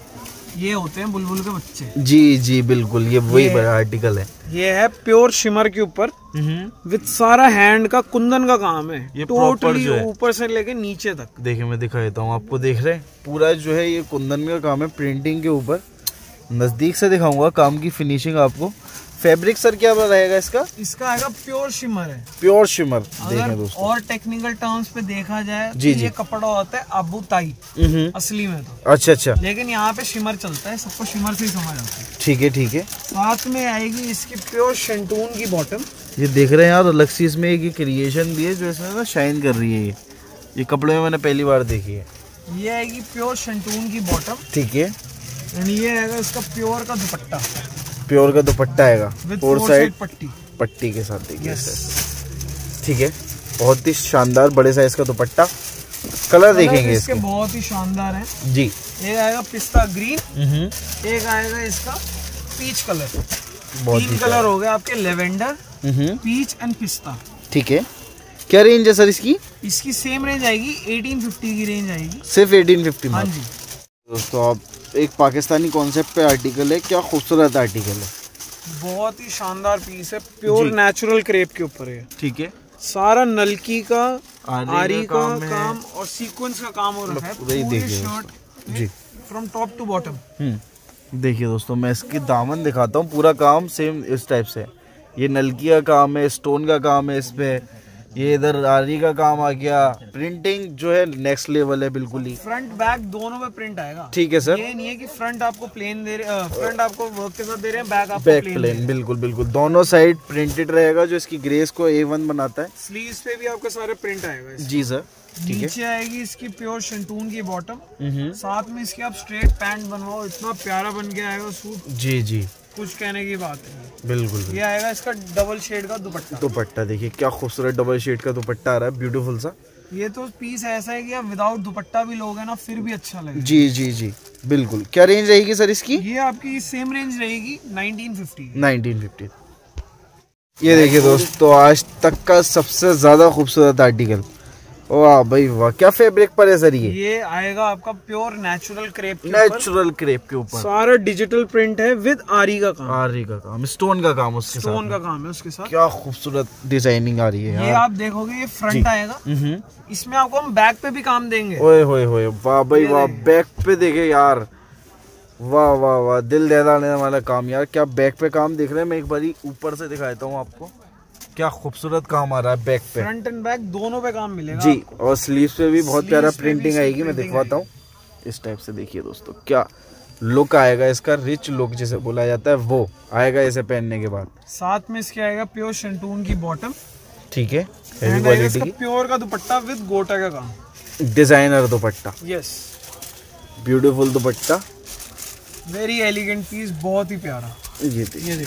ये होते हैं बुलबुल के बच्चे। जी जी बिल्कुल, ये वही बड़ा आर्टिकल है। ये है प्योर शिमर के ऊपर विद सारा हैंड का कुंदन का काम है, ये टोटली ऊपर से लेके नीचे तक। देखिए मैं दिखा देता हूँ आपको, देख रहे हैं पूरा जो है ये कुंदन का काम है प्रिंटिंग के ऊपर। नजदीक से दिखाऊंगा काम की फिनिशिंग आपको। फैब्रिक सर क्या रहेगा इसका? इसका आएगा प्योर शिमर है। Pure shimmer. देखें दोस्तों, और टेक्निकल टर्म्स पे देखा जाए जी तो जी, ये कपड़ा होता है अबू ताई असली में तो। अच्छा अच्छा, लेकिन यहाँ पे शिमर चलता है, सबको शिमर से ही समझ आता है। ठीक है ठीक है। साथ में आएगी इसकी प्योर शेंटून की बॉटम। ये देख रहे हैं यार, अलग से इसमें एक क्रिएशन भी है जो इसमें ना शाइन कर रही है। ये कपड़े में मैंने पहली बार देखी है। ये आएगी प्योर शेंटून की बॉटम, ठीक है। एंड ये आएगा इसका प्योर का दुपट्टा। प्योर का दुपट्टा आएगा, 4 साइड पट्टी के साथ। देखिए ठीक है, बहुत ही शानदार बड़े साइज का दुपट्टा। कलर देखेंगे इसके बहुत ही शानदार है जी। एक आएगा पिस्ता ग्रीन, एक आएगा इसका पीच कलर। बहुत 3 कलर हो गए आपके, लेवेंडर, पीच एंड पिस्ता। ठीक है। क्या रेंज है सर इसकी? इसकी सेम रेंज आएगी, 1850 की रेंज आएगी, सिर्फ 1850 में। हाँ जी दोस्तों, आप एक पाकिस्तानी कॉन्सेप्ट पे आर्टिकल है, क्या खूबसूरत आर्टिकल है। बहुत ही शानदार पीस है, प्योर नेचुरल क्रेप के ऊपर है। ठीक है। सारा नलकी का आरी का काम और सीक्वेंस का काम हो रखा है पूरी शर्ट जी, फ्रॉम टॉप टू बॉटम। देखिए दोस्तों, मैं इसकी दामन दिखाता हूँ, पूरा काम सेम इस टाइप से। ये नलकी का काम है, स्टोन का काम है इसपे, ये इधर आरी का काम आ गया। प्रिंटिंग जो है नेक्स्ट लेवल है बिल्कुल ही। फ्रंट बैक दोनों में प्रिंट आएगा। ठीक है सर। ये नहीं है कि फ्रंट आपको प्लेन दे रहे, फ्रंट आपको वर्क के साथ दे रहे हैं, बैक आपको बैक प्लेन। बिल्कुल बिल्कुल, दोनों साइड प्रिंटेड रहेगा, जो इसकी ग्रेस को A1 बनाता है। स्लीव्स पे भी आपके सारे प्रिंट आएगा जी सर। ठीक है। नीचे आएगी इसकी प्योर शेंटून की बॉटम, साथ में इसके आप स्ट्रेट पैंट बनवाओ, इतना प्यारा बन के आएगा सूट। जी जी, कुछ कहने की बात नहीं। बिल्कुल। ये आएगा इसका डबल शेड का दुपट्टा। दुपट्टा देखिए क्या खूबसूरत डबल शेड का दुपट्टा आ रहा है, ब्यूटीफुल सा। ये तो पीस ऐसा है कि आप विदाउट दुपट्टा भी लोगे ना फिर भी अच्छा लगेगा। जी जी जी बिल्कुल। क्या रेंज रहेगी सर इसकी? ये आपकी सेम रेंज रहेगी 1950। 1950। ये देखिए दोस्तों, आज तक का सबसे ज्यादा खूबसूरत आर्टिकल। वाह भाई वाह, क्या फैब्रिक पर है सर? ये आएगा आपका प्योर नेचुरल क्रेप के नेचुरल क्रेप के ऊपर। सारा डिजिटल प्रिंट है विद आरी का काम। आरी का काम, स्टोन का काम, उसके स्टोन का काम है उसके साथ। क्या खूबसूरत डिजाइनिंग आ रही है। ये आप देखोगे, ये फ्रंट आएगा, इसमें आपको हम बैक पे भी काम देंगे। ओए होए होए, वाह भाई वाह, बैक पे देखे यार, वाह वाह वाह, दिल दहलाने वाला काम यार। क्या बैक पे काम देख रहे हैं? मैं एक बारी ऊपर से दिखाता हूँ आपको, क्या खूबसूरत काम आ रहा है बैक पे। फ्रंट एंड बैक दोनों पे काम मिलेगा जी, और स्लीव्स पे भी बहुत प्यारा प्रिंटिंग आएगी। मैं दिखवाता हूँ इस टाइप से। देखिए दोस्तों, क्या लुक आएगा इसका, रिच लुक जिसे बोला जाता है वो आएगा इसे पहनने के बाद। साथ में इसके आएगा प्योर शेंटून की बॉटम। ठीक है, हेवी क्वालिटी की। प्योर का दुपट्टा विद गोटा का काम, designer dupatta. Yes, beautiful dupatta, very elegant piece, बहुत ही प्यारा। ये देखिए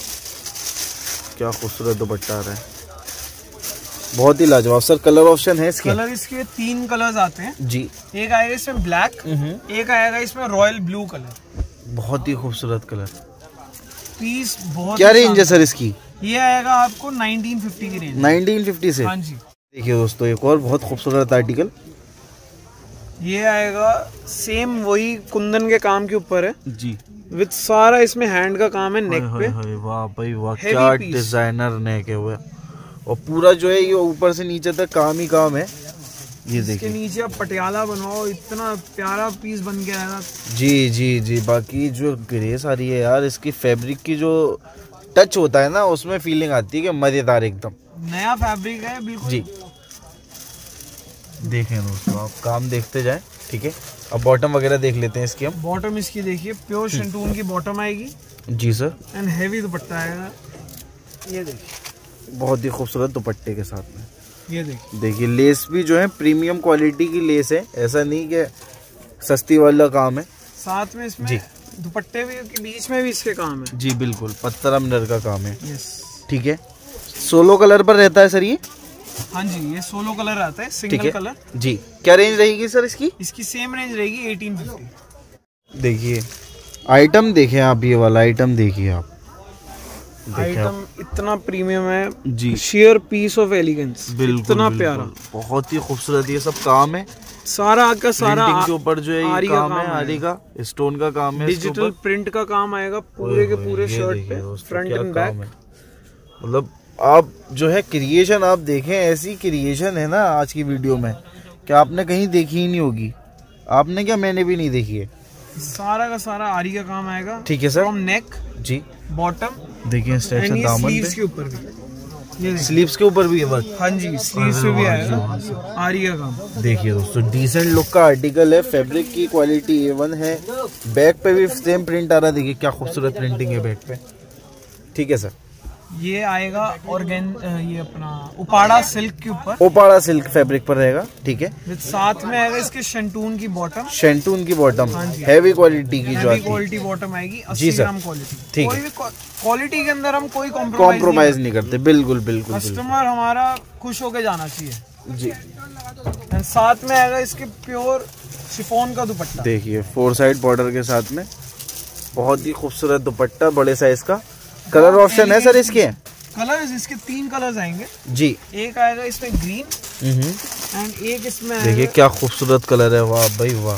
क्या खूबसूरत दुपट्टा आ रहा है, बहुत ही लाजवाब। सर कलर ऑप्शन है इसके? कलर इसके 3 कलर्स आते हैं जी। एक आएगा इसमें ब्लैक, एक आएगा इसमें रॉयल ब्लू कलर। बहुत ही खूबसूरत कलर पीस। बहुत क्या रेंज है सर इसकी? ये आएगा आपको 1950 की रेंज। 1950 से? हाँ जी। देखिए दोस्तों, एक और बहुत खूबसूरत आर्टिकल। ये आएगा सेम वही कुंदन के काम के ऊपर है जी, विद सारा इसमें हैंड का काम है नेक पे। वाह भाई वाह, क्या डिजाइनर नेक है वो। और पूरा जो है ये ऊपर से नीचे तक काम ही काम है। ये देखिए, नीचे आप पटियाला बनवाओ, इतना प्यारा पीस बन के आएगा। जी जी जी। बाकी जो ग्रेस आ रही है यार, इसकी फैब्रिक की जो टच होता है ना, उसमें फीलिंग आती है कि मजेदार, एकदम नया फैब्रिक है बिल्कुल जी। देखें दोस्तों, आप काम देखते जाएं। ठीक है, अब बॉटम वगैरह देख लेते हैं इसकी हम। बॉटम इसकी देखिए, प्योर शेंटून की बॉटम आएगी। जी सर। एंड हेवी दुपट्टा आएगा। ये देखिए, बहुत ही खूबसूरत दुपट्टे के साथ में। ये देखिए लेस भी जो है प्रीमियम क्वालिटी की लेस है, ऐसा नहीं कि सस्ती वाला काम है। साथ में इसमें जी दुपट्टे भी के बीच में भी इसके काम है। जी बिल्कुल, पत्थर मिरर का काम है। यस। ठीक है, सोलो कलर पर रहता है सर ये? हाँ जी, ये सोलो कलर आता है, सिंगल कलर जी। क्या रेंज रहेगी सर इसकी? इसकी सेम रेंज रहेगी 1850। देखिए आइटम देखें आप, ये वाला आइटम देखिए आप, आइटम इतना प्रीमियम है जी, शेयर पीस ऑफ एलिगेंस, इतना प्यारा, बहुत ही खूबसूरत ये सब काम है, सारा का सारा के ऊपर जो है ये काम है, आरी का स्टोन का काम है, डिजिटल प्रिंट का काम आएगा पूरे के पूरे शर्ट पे, फ्रंट एंड बैक। मतलब आप जो है क्रिएशन आप देखें, ऐसी क्रिएशन है ना आज की वीडियो में कि आपने कहीं देखी ही नहीं होगी, आपने क्या, मैंने भी नहीं देखी है। सारा का सारा आरी का काम आएगा, ठीक है सर, फ्रॉम नेक जी, बॉटम, देखिए इस टाइप से दामन पे, के ऊपर भी, ये स्लीव्स के ऊपर भी है वर्क, हाँ जी, स्लीव्स पे भी आएगा आरी का काम। देखिए दोस्तों डिसेंट लुक का आर्टिकल है, फैब्रिक की क्वालिटी A1 है, बैक पे भी सेम प्रिंट आ रहा है, देखिए क्या खूबसूरत प्रिंटिंग है बैक पे। ठीक है सर, ये आएगा ये अपना उपाड़ा सिल्क के ऊपर, उपाड़ा सिल्क फैब्रिक पर रहेगा, ठीक है, विद साथ में आएगा इसके शेंटून की बॉटम, शेंटून की बॉटम, हैवी क्वालिटी की जो आती क्वालिटी बॉटम आएगी, 80 सर, ग्राम क्वालिटी, ठीक कोई भी क्वालिटी के अंदर हम कोई कॉम्प्रोमाइज नहीं करते, बिल्कुल बिल्कुल, कस्टमर हमारा खुश होके जाना चाहिए जी। साथ में आएगा इसके प्योर शिफॉन का दुपट्टा, देखिए 4 साइड बॉर्डर के साथ में बहुत ही खूबसूरत दुपट्टा, बड़े साइज का। कलर ऑप्शन है सर इसके? कलर्स इसके 3 कलर्स आएंगे जी, एक आएगा इसमें ग्रीन एंड एक इसमें देखिए क्या खूबसूरत कलर है, वाह भाई वाह,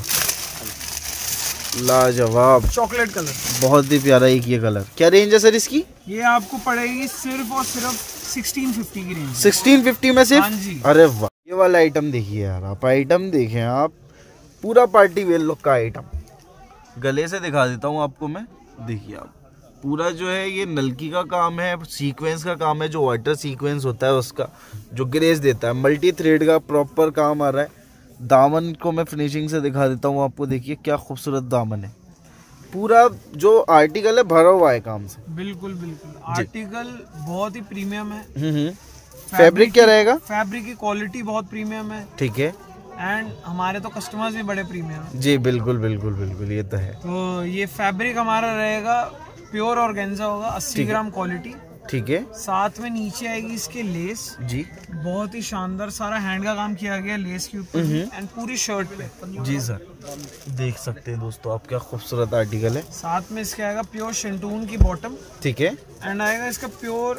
लाजवाब चॉकलेट कलर, बहुत ही प्यारा एक ये कलर। क्या रेंज है सर इसकी? ये आपको पड़ेगी सिर्फ और सिर्फ 1650 की रेंज, 1650 में सिर्फ? हाँ जी। अरे वाह, ये वाला आइटम देखिए यार आप, आइटम देखें आप, पूरा पार्टी वेयर लुक का आइटम, गले से दिखा देता हूँ आपको मैं, देखिए आप, पूरा जो है ये नलकी का काम है, सीक्वेंस का काम है, जो वाटर सीक्वेंस होता है उसका जो ग्रेस देता है, मल्टी थ्रेड का प्रॉपर काम आ रहा है। दामन को मैं फिनिशिंग से दिखा देता हूँ आपको, देखिए क्या खूबसूरत दामन है, पूरा जो आर्टिकल है भरा हुआ है काम से, बिल्कुल बिल्कुल, आर्टिकल बहुत ही प्रीमियम है। फैब्रिक क्या रहेगा? फैब्रिक की क्वालिटी बहुत प्रीमियम है, ठीक है, एंड हमारे तो कस्टमर्स भी बड़े प्रीमियम है जी, बिल्कुल बिल्कुल बिल्कुल, ये तो है। तो ये फैब्रिक हमारा रहेगा प्योर ऑर्गेन्जा होगा, 80 ग्राम क्वालिटी, ठीक है, साथ में नीचे आएगी इसके लेस जी, बहुत ही शानदार, सारा हैंड का काम किया गया लेस के ऊपर एंड पूरी शर्ट पे, जी सर, देख सकते हैं दोस्तों आप क्या खूबसूरत आर्टिकल है। साथ में इसके आएगा प्योर शेंटून की बॉटम, ठीक है, एंड आएगा इसका प्योर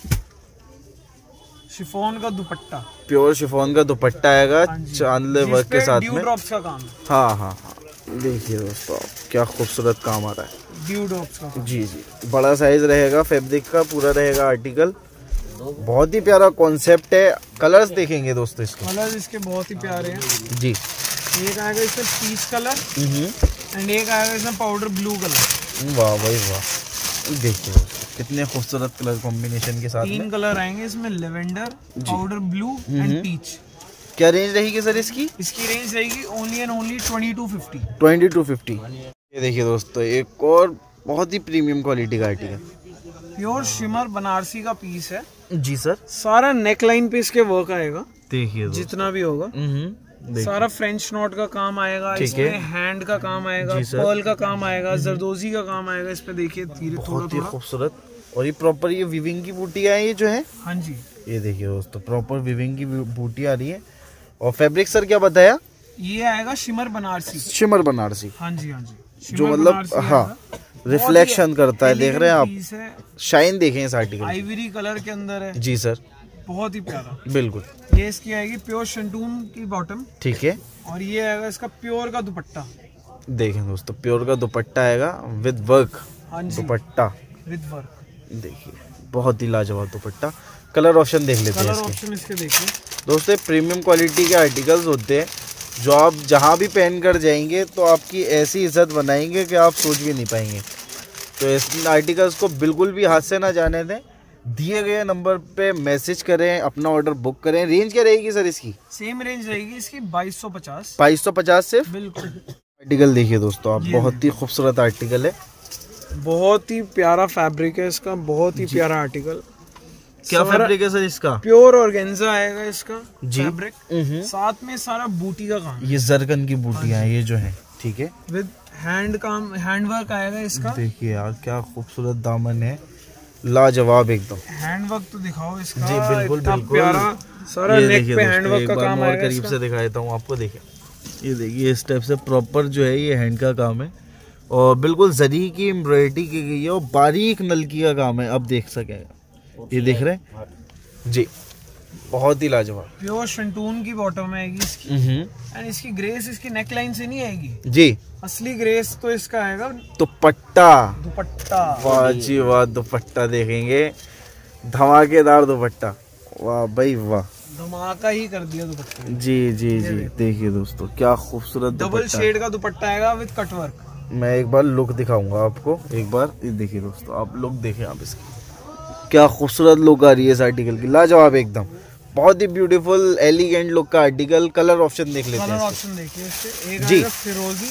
शिफॉन का दुपट्टा, प्योर शिफॉन का दुपट्टा आएगा चांदले वर्क के साथ में, ड्रॉप्स का काम, हाँ हाँ हाँ, देखिए दोस्तों आप क्या खूबसूरत काम आ रहा है, ड्यू ड्रॉप्स का, जी जी, बड़ा साइज रहेगा फैब्रिक का, पूरा रहेगा आर्टिकल, बहुत ही प्यारा कॉन्सेप्ट है। कलर्स देखेंगे दोस्तों इसके, कलर्स इसके बहुत ही प्यारे हैं जी, एक आएगा इसमें पीच कलर एंड एक आएगा इसमें पाउडर ब्लू कलर, वाह भाई वाह, देखिए दोस्तों कितने खूबसूरत कलर कॉम्बिनेशन के साथ 3 कलर आएंगे इसमें, lavender, powder blue and peach. क्या रेंज रहेगी सर इसकी? इसकी रेंज रहेगी ओनली एंड ओनली 2250। 2250। ये देखिए दोस्तों एक और बहुत ही प्रीमियम क्वालिटी का आर्टिकल, प्योर शिमर बनारसी का पीस है, जी सर, सारा नेक लाइन पे इसके वर्क आएगा, देखिए जितना भी होगा, सारा फ्रेंच नॉट का काम आएगा, इसमें हैंड का काम आएगा, पर्ल का काम आएगा, जरदोजी का काम आएगा, इस पे देखिए धीरे थोड़ा खूबसूरत, और ये प्रॉपर ये विविंग की बूटियां है, ये जो है, हाँ जी, ये देखिए दोस्तों प्रॉपर विविंग की बूटी आ रही है। और फैब्रिक सर क्या बताया? ये आएगा शिमर बनारसी, शिमर बनारसी, हाँ जी हाँ जी, जो मतलब हाँ रिफ्लेक्शन करता है, देख रहे हैं आप, शाइन देखें इस आर्टिकल, आइवरी कलर के अंदर है, जी सर, बहुत ही प्यारा, बिल्कुल। ये इसकी आएगी प्योर शेंटून की बॉटम, ठीक है, और ये आएगा इसका प्योर का दुपट्टा, देखें दोस्तों प्योर का दुपट्टा आएगा विद वर्क, हाँ जी, दुपट्टा विद वर्क, देखिए बहुत ही लाजवाब दुपट्टा। कलर ऑप्शन देख लेते हैं कलर ऑप्शन इसके देखिए दोस्तों, प्रीमियम क्वालिटी के आर्टिकल्स होते हैं जो आप जहाँ भी पहन कर जाएंगे तो आपकी ऐसी इज्जत बनाएंगे कि आप सोच भी नहीं पाएंगे। तो इस आर्टिकल्स को बिल्कुल भी हाथ से ना जाने दें, दिए गए नंबर पे मैसेज करें, अपना ऑर्डर बुक करें। रेंज क्या रहेगी सर इसकी? सेम रेंज रहेगी इसकी 2250। 2250 सिर्फ, बिल्कुल। आर्टिकल देखिए दोस्तों आप, बहुत ही खूबसूरत आर्टिकल है, बहुत ही प्यारा फैब्रिक है इसका, बहुत ही प्यारा आर्टिकल। क्या फैब्रिक है सर इसका? प्योर ऑर्गेन्जा आएगा इसका जी, फैब्रिक, साथ में सारा बूटी का काम, ये जरकन की बूटियां हैं ये जो है, ठीक है, विद हैंड काम, हैंड वर्क आएगा इसका। देखिए यार क्या खूबसूरत दामन है, लाजवाब एकदम। हैंड वर्क तो दिखाओ इसका, जी बिल्कुल बिल्कुल, प्यारा सारा नेक पे हैंड वर्क का काम आएगा। करीब से दिखा देता हूँ आपको, देखिए ये देखिए इस टाइप से प्रॉपर जो है ये हैंड का काम है, और बिल्कुल जरी की एम्ब्रॉयडरी की गई है और बारीक नलकी का काम है। अब देख सके ये देख रहे हैं जी, बहुत ही लाजवाब। प्योर शंटून की बॉटम आएगी इसकी एंड इसकी ग्रेस इसकी नेक लाइन से नहीं आएगी जी, असली ग्रेस तो इसका आएगा दुपट्टा। दुपट्टा वाह जी वाह, दुपट्टा देखेंगे, धमाकेदार दुपट्टा, वाह भाई वाह, धमाका ही कर दिया दुपट्टे। जी जी जी, देखिए दोस्तों क्या खूबसूरत डबल शेड का दुपट्टा आएगा विद कटवर्क। मैं एक बार लुक दिखाऊंगा आपको, एक बार ये देखिए दोस्तों, आप लुक देखें आप इसकी, क्या खूबसूरत लुक आ रही है इस आर्टिकल की, लाजवाब एकदम, बहुत ही ब्यूटीफुल एलिगेंट लुक का आर्टिकल। कलर ऑप्शन देख लेते हैं। कलर ऑप्शन देखिए इसके, एक जी आएगा फिरोजी,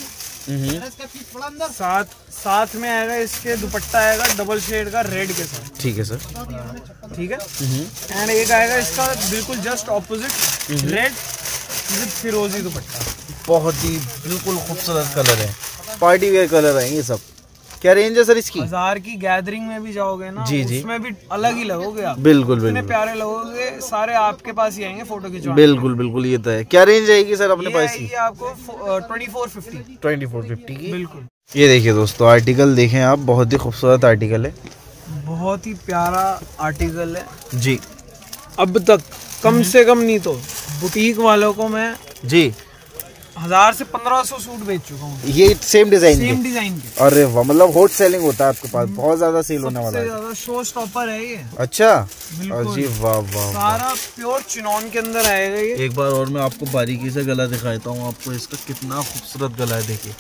साथ में आएगा इसके दुपट्टा आएगा डबल शेड का रेड के साथ। ठीक है सर, ठीक है। एंड एक आएगा इसका बिल्कुल जस्ट ऑपोजिट रेड विद फिरोजी दुपट्टा। बहुत ही बिल्कुल खूबसूरत कलर है, पार्टी वेयर कलर आएंगे सब। क्या रेंज है सर इसकी? 1000 की गैदरिंग में भी जाओगे ना जी जी, उसमें भी अलग ही लगोगे आप, बिल्कुल इतने बिल्कुल प्यारे लगोगे, सारे आपके पास ही आएंगे फोटो खिंचवाने। बिल्कुल बिल्कुल, ये तो है। क्या रेंज आएगी सर अपने पास की? आपको 2450 2450 की। बिल्कुल। ये देखिए दोस्तों आर्टिकल देखें आप, बहुत ही खूबसूरत आर्टिकल है, बहुत ही प्यारा आर्टिकल है जी। अब तक कम से कम नहीं तो बुटीक वालों को मैं जी 1000 से 1500 सूट बेच चुका हूँ, ये सेम डिजाइन के। अरे वाह, मतलब हॉट सेलिंग होता है आपके पास, बहुत ज्यादा सेल होने वाला है। ज्यादा शो स्टॉपर है ये। अच्छा बिल्कुल। जी वाह वाह, सारा प्योर चिनॉन के अंदर आएगा ये। एक बार और मैं आपको बारीकी से गला दिखाता हूँ आपको, इसका कितना खूबसूरत गला है, देखिए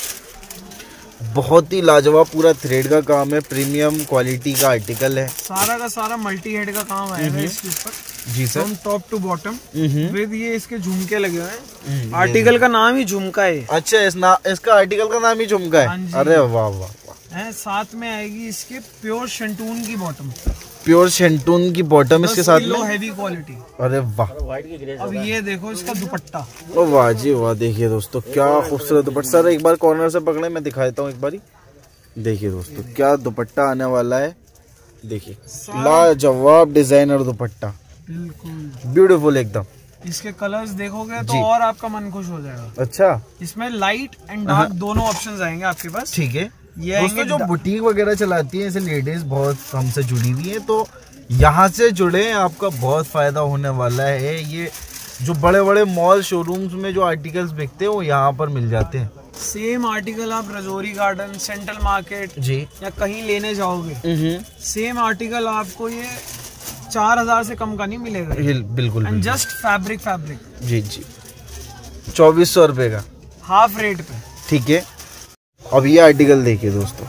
बहुत ही लाजवाब, पूरा थ्रेड का काम है, प्रीमियम क्वालिटी का आर्टिकल है। सारा का सारा मल्टी हेड का काम आएगा इसके ऊपर जी sir, from top to bottom with ये इसके झुमके लगे हुए हैं। आर्टिकल का नाम ही झुमका है। अच्छा इसका आर्टिकल का नाम ही झुमका है। अरे वाह वाह वाह। साथ में आएगी इसके प्योर शंटून की बॉटम, प्योर शंटून की बॉटम इसके साथ में, हैवी क्वालिटी। अरे वाह। अब ये देखो इसका दुपट्टा, ओ वाह जी वाह, देखिए दोस्तों क्या खूबसूरत दुपट्टा। सर एक बार कॉर्नर से पकड़े, मैं दिखाता हूँ एक बारी, देखिए दोस्तों क्या दुपट्टा आने वाला है, देखिए लाजवाब डिजाइनर दुपट्टा, बिल्कुल ब्यूटीफुल एकदम। इसके कलर्स देखोगे तो और आपका मन खुश हो जाएगा। अच्छा, इसमें लाइट एंड डार्क दोनों ऑप्शंस आएंगे आपके पास। ठीक है। ये दोस्तों जो बुटीक वगैरह चलाती है, ऐसे लेडीज बहुत हमसे जुड़ी हुई है, तो यहाँ से जुड़े, आपका बहुत फायदा होने वाला है। ये जो बड़े बड़े मॉल शोरूम्स में जो आर्टिकल्स बिकते हैं वो यहाँ पर मिल जाते हैं। सेम आर्टिकल आप रजौरी गार्डन, सेंट्रल मार्केट जी या कहीं लेने जाओगे, सेम आर्टिकल आपको ये 4000 से कम का नहीं मिलेगा। बिल्कुल एंड जस्ट फैब्रिक जी जी, 2400 रुपए का हाफ रेट पे। ठीक है। अब ये आर्टिकल देखिए दोस्तों,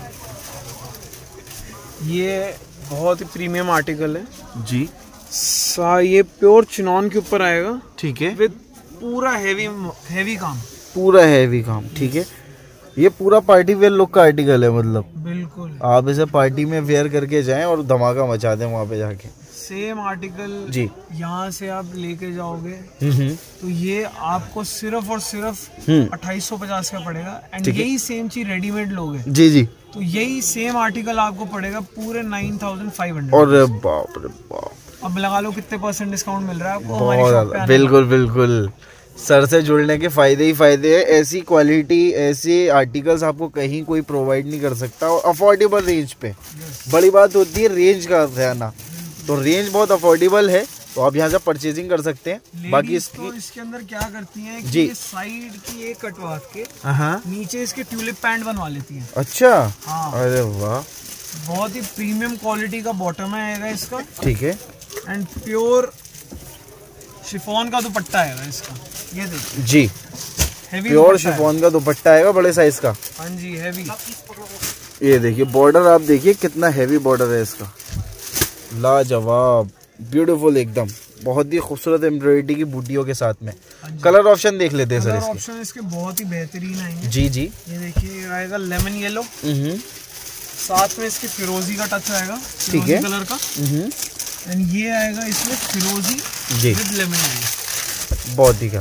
ये बहुत ही प्रीमियम आर्टिकल है जी। ये प्योर चिनॉन के ऊपर आएगा, ठीक है, विद पूरा हेवी काम, पूरा हैवी काम। ठीक है, ये पूरा पार्टी वेयर लुक का आर्टिकल है, मतलब बिल्कुल आप इसे पार्टी में वेयर करके जाएं और धमाका मचा दें वहाँ पे जाके। सेम आर्टिकल जी, यहाँ से आप लेके जाओगे तो ये आपको सिर्फ और सिर्फ 2850 का पड़ेगा। एंड यही सेम चीज रेडीमेड लोगे जी जी, तो यही सेम आर्टिकल आपको पड़ेगा पूरे 9500। और बाप रे बाप, अब लगा लो कितने % डिस्काउंट मिल रहा है आपको बहुत हमारी शॉप पे आने बिल्कुल बिल्कुल। सर से जुड़ने के फायदे ही फायदे है। ऐसी क्वालिटी, ऐसे आर्टिकल्स आपको कहीं कोई प्रोवाइड नहीं कर सकता, और अफोर्डेबल रेंज पे। बड़ी बात होती है रेंज का रहना, तो रेंज बहुत अफोर्डेबल है, तो आप यहाँ से परचेजिंग कर सकते हैं। बाकी इसके अंदर क्या करती हैं कि जी, ये साइड की एक कटवा के नीचे इसके ट्यूलिप पैंट बनवा लेती हैं। अच्छा, हाँ। अरे वाह, बहुत ही प्रीमियम क्वालिटी का बॉटम आएगा इसका। ठीक है। एंड प्योर शिफॉन का दुपट्टा आएगा इसका, ये देखिए जी, हेवी प्योर शिफॉन का दुपट्टा आएगा, बड़े साइज का। हाँ जी, हेवी। ये देखिए बॉर्डर, आप देखिए कितना हेवी बॉर्डर है इसका, लाजवाब, ब्यूटीफुल एकदम, बहुत ही खूबसूरत एम्ब्रॉयडरी की बूटियों के साथ में। कलर ऑप्शन देख लेते हैं सर इसके। ऑप्शन इसके बहुत ही बेहतरीन आएंगे। जी जी, ये देखिए आएगा लेमन येलो, साथ में इसके फिरोजी का टच आएगा, ठीक है, कलर का। एंड ये आएगा इसमें फिरोजी विद लेमन येलो, बहुत ही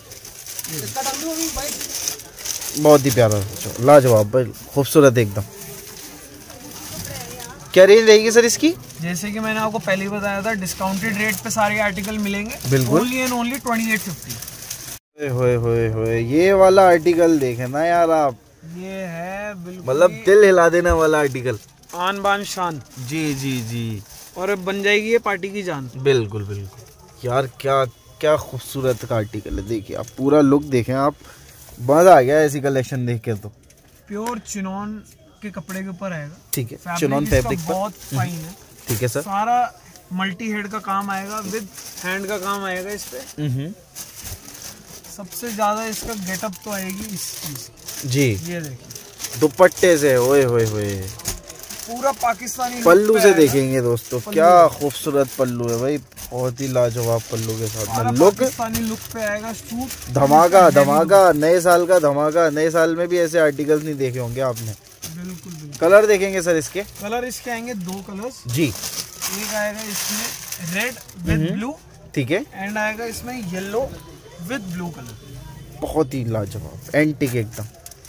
बहुत ही प्यारा, लाजवाब, खूबसूरत एकदम। क्या रेंज रहेगी सर इसकी? जैसे कि मैंने आपको पहले ही बताया था, डिस्काउंटेड रेट पे सारे आर्टिकल मिलेंगे, बिल्कुल, ओनली एंड ओनली 2850। होए ये वाला आर्टिकल देखे ना यार आप, ये है बिल्कुल मतलब दिल हिला देने वाला आर्टिकल, आन बान शान। जी जी जी। और अब बन जाएगी ये पार्टी की जान। बिल्कुल बिल्कुल यार, क्या क्या खूबसूरत का आर्टिकल है। देखिए आप पूरा लुक देखें आप, मजा आ गया ऐसी कलेक्शन देख के। तो प्योर चिनॉन के कपड़े के ऊपर आएगा। ठीक है, चिनॉन फैब्रिक पर बहुत फाइन है। ठीक है सर। सारा मल्टी हेड का काम आएगा, विद हैंड का काम आएगा इस पे। सबसे ज्यादा इसका गेटअप तो आएगी इस चीज जी। ये देखिए दुपट्टे से, ओए होए होए, पूरा पाकिस्तानी पल्लू से देखेंगे दोस्तों, क्या खूबसूरत पल्लू है भाई, बहुत ही लाजवाब पल्लू के साथ में लुक, पाकिस्तानी लुक पे आएगा सूट। धमाका धमाका, नए साल का धमाका। नए साल में भी ऐसे आर्टिकल्स नहीं देखे होंगे आपने। बिल्कुल बिल्कुल। कलर देखेंगे सर इसके? कलर इसके आएंगे 2 कलर्स जी। एक आएगा इसमें रेड विद ब्लू, ठीक है, एंड आएगा इसमें येलो विद ब्लू कलर। बहुत ही लाजवाब एंटीक एकदम।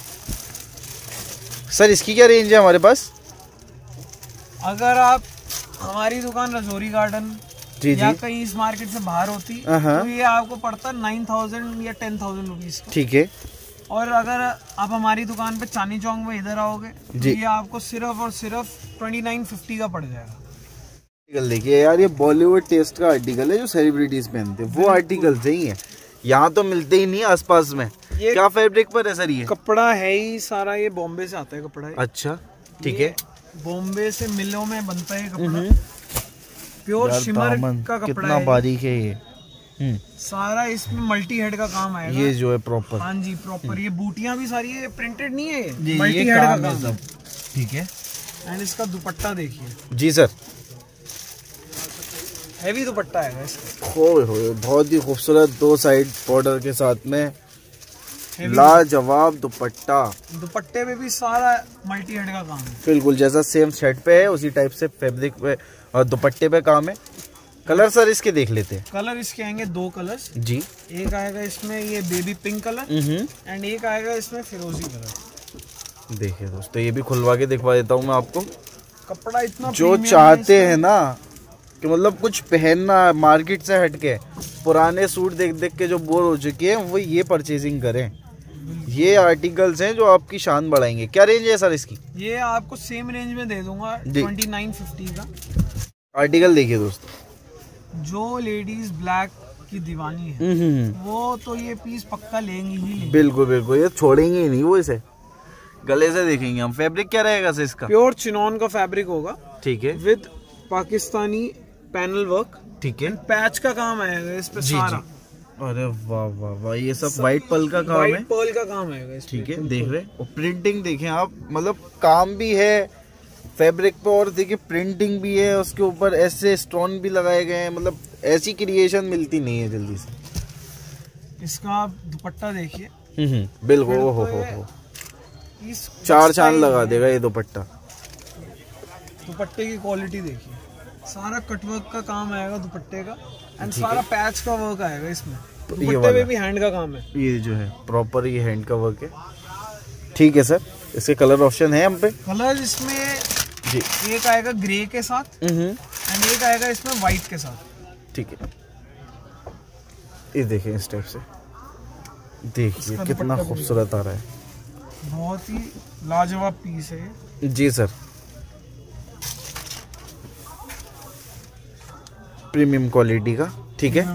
सर इसकी क्या रेंज है हमारे पास? अगर आप हमारी दुकान रजौरी गार्डन जी या जी कहीं इस मार्केट से बाहर होती तो ये आपको पड़ता 9000 या 10,000 रुपीज। ठीक है। और अगर आप हमारी दुकान पे चांदनी चौक में इधर आओगे तो ये आपको सिर्फ और सिर्फ 2950 का पड़ जाएगा। आर्टिकल देखिए यार, ये बॉलीवुड टेस्ट का आर्टिकल है जो सेलिब्रिटीज पहनते हैं, वो आर्टिकल सही है, यहाँ तो मिलते ही नहीं आसपास में। ये क्या फैब्रिक पर है सर? ये कपड़ा है ही सारा, ये बॉम्बे से आता है कपड़ा। अच्छा ठीक है, बॉम्बे से मिलों में बनता है कपड़ा, प्योर शिमर का कपड़ा कितना है, बारीक है ये। सारा इसमें मल्टी हेड का काम आएगा। ये जो है प्रॉपर, हाँ जी प्रॉपर। ये बूटियां भी सारी है, प्रिंटेड नहीं है, ये मल्टी हेड का काम सब। ठीक है। एंड इसका दुपट्टा देखिए जी सर, हैवी दुपट्टा है इसका। होए बहुत ही खूबसूरत 2 साइड बॉर्डर के साथ में लाजवाब दुपट्टा। दुपट्टे पे भी सारा मल्टी हेड का काम है, बिल्कुल जैसा सेम शर्ट पे है उसी टाइप से फैब्रिक पे और दुपट्टे पे काम है। कलर सर इसके देख लेते हैं। कलर इसके आएंगे 2 कलर्स जी। एक आएगा इसमें ये बेबी पिंक कलर एंड एक आएगा इसमें फिरोजी कलर। देखिए दोस्तों, ये भी खुलवा के दिखवा देता हूँ मैं आपको। कपड़ा इतना जो चाहते हैं ना कि मतलब कुछ पहनना मार्केट से हटके, पुराने सूट देख देख के जो बोर हो चुके हैं, वो ये परचेजिंग करें। ये आर्टिकल्स हैं जो आपकी शान बढ़ाएंगे। क्या रेंज है सर इसकी? ये आपको सेम रेंज में दे दूंगा 2950 का। आर्टिकल देखिए दोस्तों, जो लेडीज ब्लैक की दीवानी है वो तो ये पीस पक्का लेंगी ही लेंगी। बिल्कुल बिल्कुल, ये छोड़ेंगे ही नहीं वो इसे। गले से देखेंगे हम। फैब्रिक क्या रहेगा सर इसका? प्योर चिनॉन का फैब्रिक होगा। ठीक है, विद पाकिस्तानी पैनल वर्क। ठीक है, पैच का काम आएगा इस पे सारा। अरे वाह वाह वाह, ये सब व्हाइट पर्ल का काम है। व्हाइट पर्ल का काम आएगा इस पे। ठीक है, देख रहे और प्रिंटिंग देखें आप, मतलब काम भी है फैब्रिक पे और देखिए प्रिंटिंग भी है उसके ऊपर, ऐसे स्टोन भी लगाए गए हैं। मतलब ऐसी क्रिएशन मिलती नहीं है जल्दी से। इसका आप दुपट्टा देखिए। बिल्कुल, हो 4 चांद लगा देगा ये दुपट्टा। दुपट्टे की क्वालिटी देखिए, सारा कटवर्क का काम आएगा दुपट्टे का एंड सारा पैच का वर्क आएगा इसमें। तो दुपट्टे पे भी हैंड का काम है। ये जो है प्रॉपर ये हैंड का वर्क है। ठीक है सर, इसके कलर ऑप्शन है हम पे? कलर इसमें जी एक आएगा ग्रे के साथ एंड एक आएगा इसमें व्हाइट के साथ। ठीक है, ये देखिए इस टाइप से, देखिए कितना खूबसूरत आ रहा है। बहुत ही लाजवाब पीस है जी सर। प्रीमियम क्वालिटी का। ठीक है,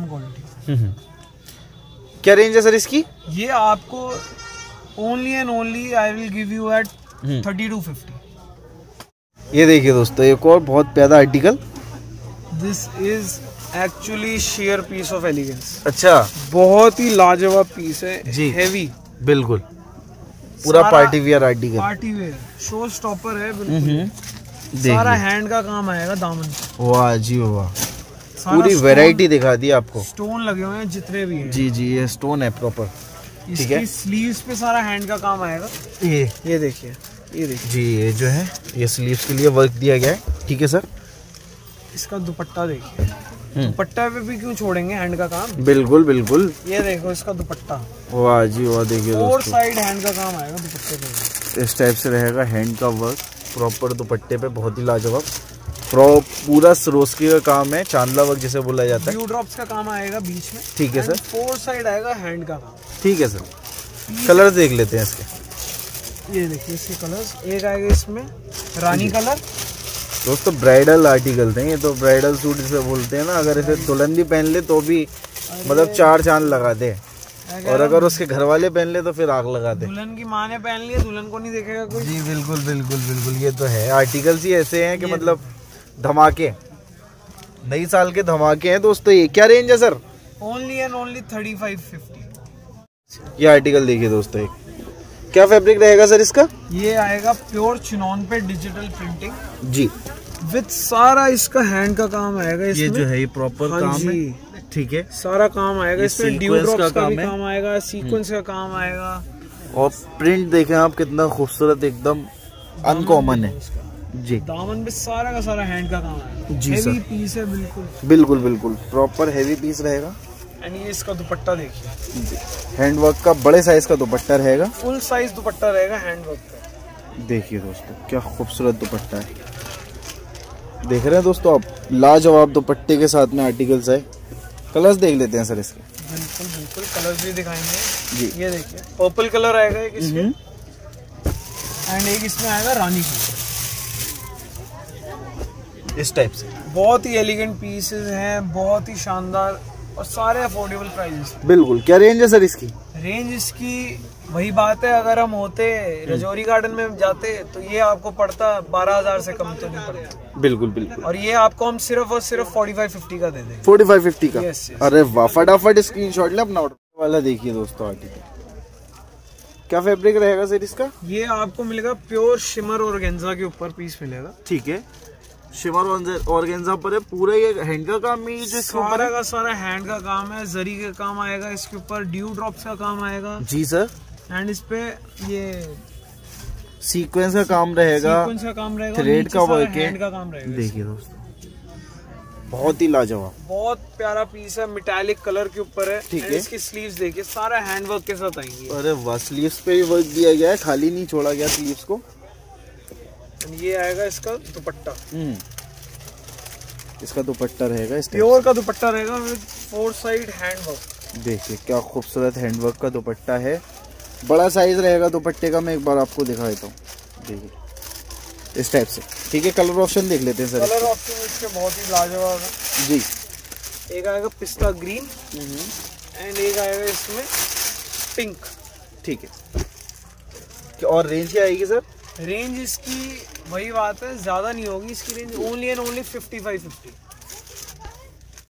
क्या रेंज है सर इसकी? ये आपको only and only I will give you at 3250। ये देखिए दोस्तों, एक और बहुत प्यारा article. This is actually sheer piece of elegance. अच्छा, बहुत ही लाजवाब पीस है जी, हेवी। बिल्कुल, पूरा party wear article, party wear show stopper है बिल्कुल। सारा हैंड का काम आएगा दामन। वाह जी वाह, पूरी वैरायटी दिखा दी आपको। स्टोन लगे हुए हैं जितने भी हैं। जी जी, ये स्टोन है प्रॉपर। ठीक है, स्लीव्स पे सारा हैंड का काम आएगा। ये देखिए, ये देखिए जी, ये जो है ये स्लीव्स के लिए वर्क दिया गया है। ठीक है सर, इसका दुपट्टा देखिए। दुपट्टा पे भी क्यों छोड़ेंगे हैंड का काम? बिल्कुल बिल्कुल। ये देखो इसका दुपट्टा। वाह जी वाह, देखिए दोस्तों, 4 साइड हैंड का काम आएगा दुपट्टे पे। इस टाइप से रहेगा हैंड का वर्क प्रॉपर दुपट्टे पे, बहुत ही लाजवाब। पूरा सरोस्की का काम है, चांदला वर्क जिसे बोला जाता है। ड्यू ड्रॉप्स का काम आएगा बीच में। ठीक है सर, 4 साइड आएगा हैंड का काम। ठीक है सर, कलर देख लेते हैं इसके। ये देखिए इसके कलर्स, एक आएगा इसमें रानी कलर। दोस्तों ब्राइडल आर्टिकल थे ये तो, ब्राइडल सूट इसे बोलते हैं ना। अगर इसे दुल्हन भी पहन ले तो भी मतलब 4 चांद लगा दे, और अगर उसके घर वाले पहन ले तो फिर आग लगा दे। दुल्हन की माँ ने पहन लिया, दुल्हन को नहीं देखेगा कोई। जी बिल्कुल बिल्कुल बिल्कुल, ये तो है। आर्टिकल्स ही ऐसे हैं कि मतलब धमाके, नई साल के धमाके हैं दोस्तों। ये क्या रेंज है सर? Only and only 3550। ये आर्टिकल देखिए दोस्तों, एक क्या फैब्रिक रहेगा सर इसका? ये आएगा प्योर चिनॉन पे डिजिटल प्रिंटिंग जी, विद सारा इसका हैंड का काम आएगा इसमें। ये जो है ये प्रॉपर काम है, ठीक है। सारा काम आएगा इसमें, ड्यू ड्रॉप्स का भी काम आएगा, सीक्वेंस का काम आएगा। और प्रिंट देखें आप कितना खूबसूरत, एकदम अनकॉमन है जी। दामन पे सारा का सारा हैंड का काम आएगा जी। हेवी पीस है बिल्कुल बिल्कुल बिल्कुल, प्रॉपर हेवी पीस रहेगा। एंड ये इसका दुपट्टा देखिए, हैंड वर्क का बड़े साइज का दुपट्टा रहेगा, फुल साइज दुपट्टा रहेगा हैंड वर्क का। देखिए दोस्तों क्या खूबसूरत दुपट्टा है, देख रहे हैं दोस्तों आप, लाजवाब दुपट्टे के साथ में आर्टिकल्स है। कलर्स देख लेते हैं सर इसके। बिल्कुल बिल्कुल, कलर्स भी दिखाएंगे जी। ये देखिए पर्पल कलर आएगा एक इसमें, एंड एक इसमें आएगा रानी कलर, इस टाइप से। बहुत ही एलिगेंट पीसेस हैं, बहुत ही शानदार, और सारे अफोर्डेबल प्राइसेस। बिल्कुल। क्या रेंज है सर इसकी? रेंज इसकी वही बात है, अगर हम होते रजौरी गार्डन में जाते तो ये आपको पड़ता 12,000 से कम तो नहीं पड़ता। बिल्कुल बिल्कुल। और ये आपको हम सिर्फ और सिर्फ 4550 का दे देंगे। 4550 का? yes, yes. अरे वाह, फटाफट स्क्रीनशॉट ले अपना ऑर्डर वाला। देखिए दोस्तों आर्टिकल, क्या फैब्रिक रहेगा सर इसका? ये आपको मिलेगा प्योर शिमर ऑर्गेन्जा के ऊपर पीस मिलेगा, ठीक है। शिमर ऑर्गेन्जा पर है पूरा, ये हैंड का काम में, जो सारा का सारा हैंड का काम है, जरी का काम आएगा इसके ऊपर, ड्यू ड्रॉप्स का काम आएगा जी सर। एंड इस पे ये सीक्वेंस का काम रहेगा, सीक्वेंस का काम रहेगा, थ्रेड का वर्क है, हैंड का काम रहेगा। देखिए दोस्तों बहुत ही लाजवाब, बहुत प्यारा पीस है, मेटालिक कलर के ऊपर है, ठीक है। इसकी स्लीव्स देखिए सारा हैंड वर्क के साथ आएंगी। अरे वाह, स्लीव्स पे भी वर्क दिया गया है, खाली नहीं छोड़ा गया स्लीव्स को। ये आएगा इसका दुपट्टा, इसका दुपट्टा रहेगा इस प्योर का दुपट्टा रहेगा विद 4 साइड हैंड वर्क। देखिए क्या खूबसूरत हैंडवर्क का दुपट्टा है, बड़ा साइज रहेगा दुपट्टे का। मैं एक बार आपको दिखा देता हूँ, देखिए इस टाइप से, ठीक है। कलर ऑप्शन देख लेते हैं सर। कलर ऑप्शन इसके बहुत ही लाजवाब है जी। एक आएगा पिस्ता ग्रीन एंड एक आएगा इसमें पिंक, ठीक है। और रेंज क्या आएगी सर? रेंज इसकी वही बात है, ज्यादा नहीं होगी इसकी रेंज, ओनली एंड ओनली 5550।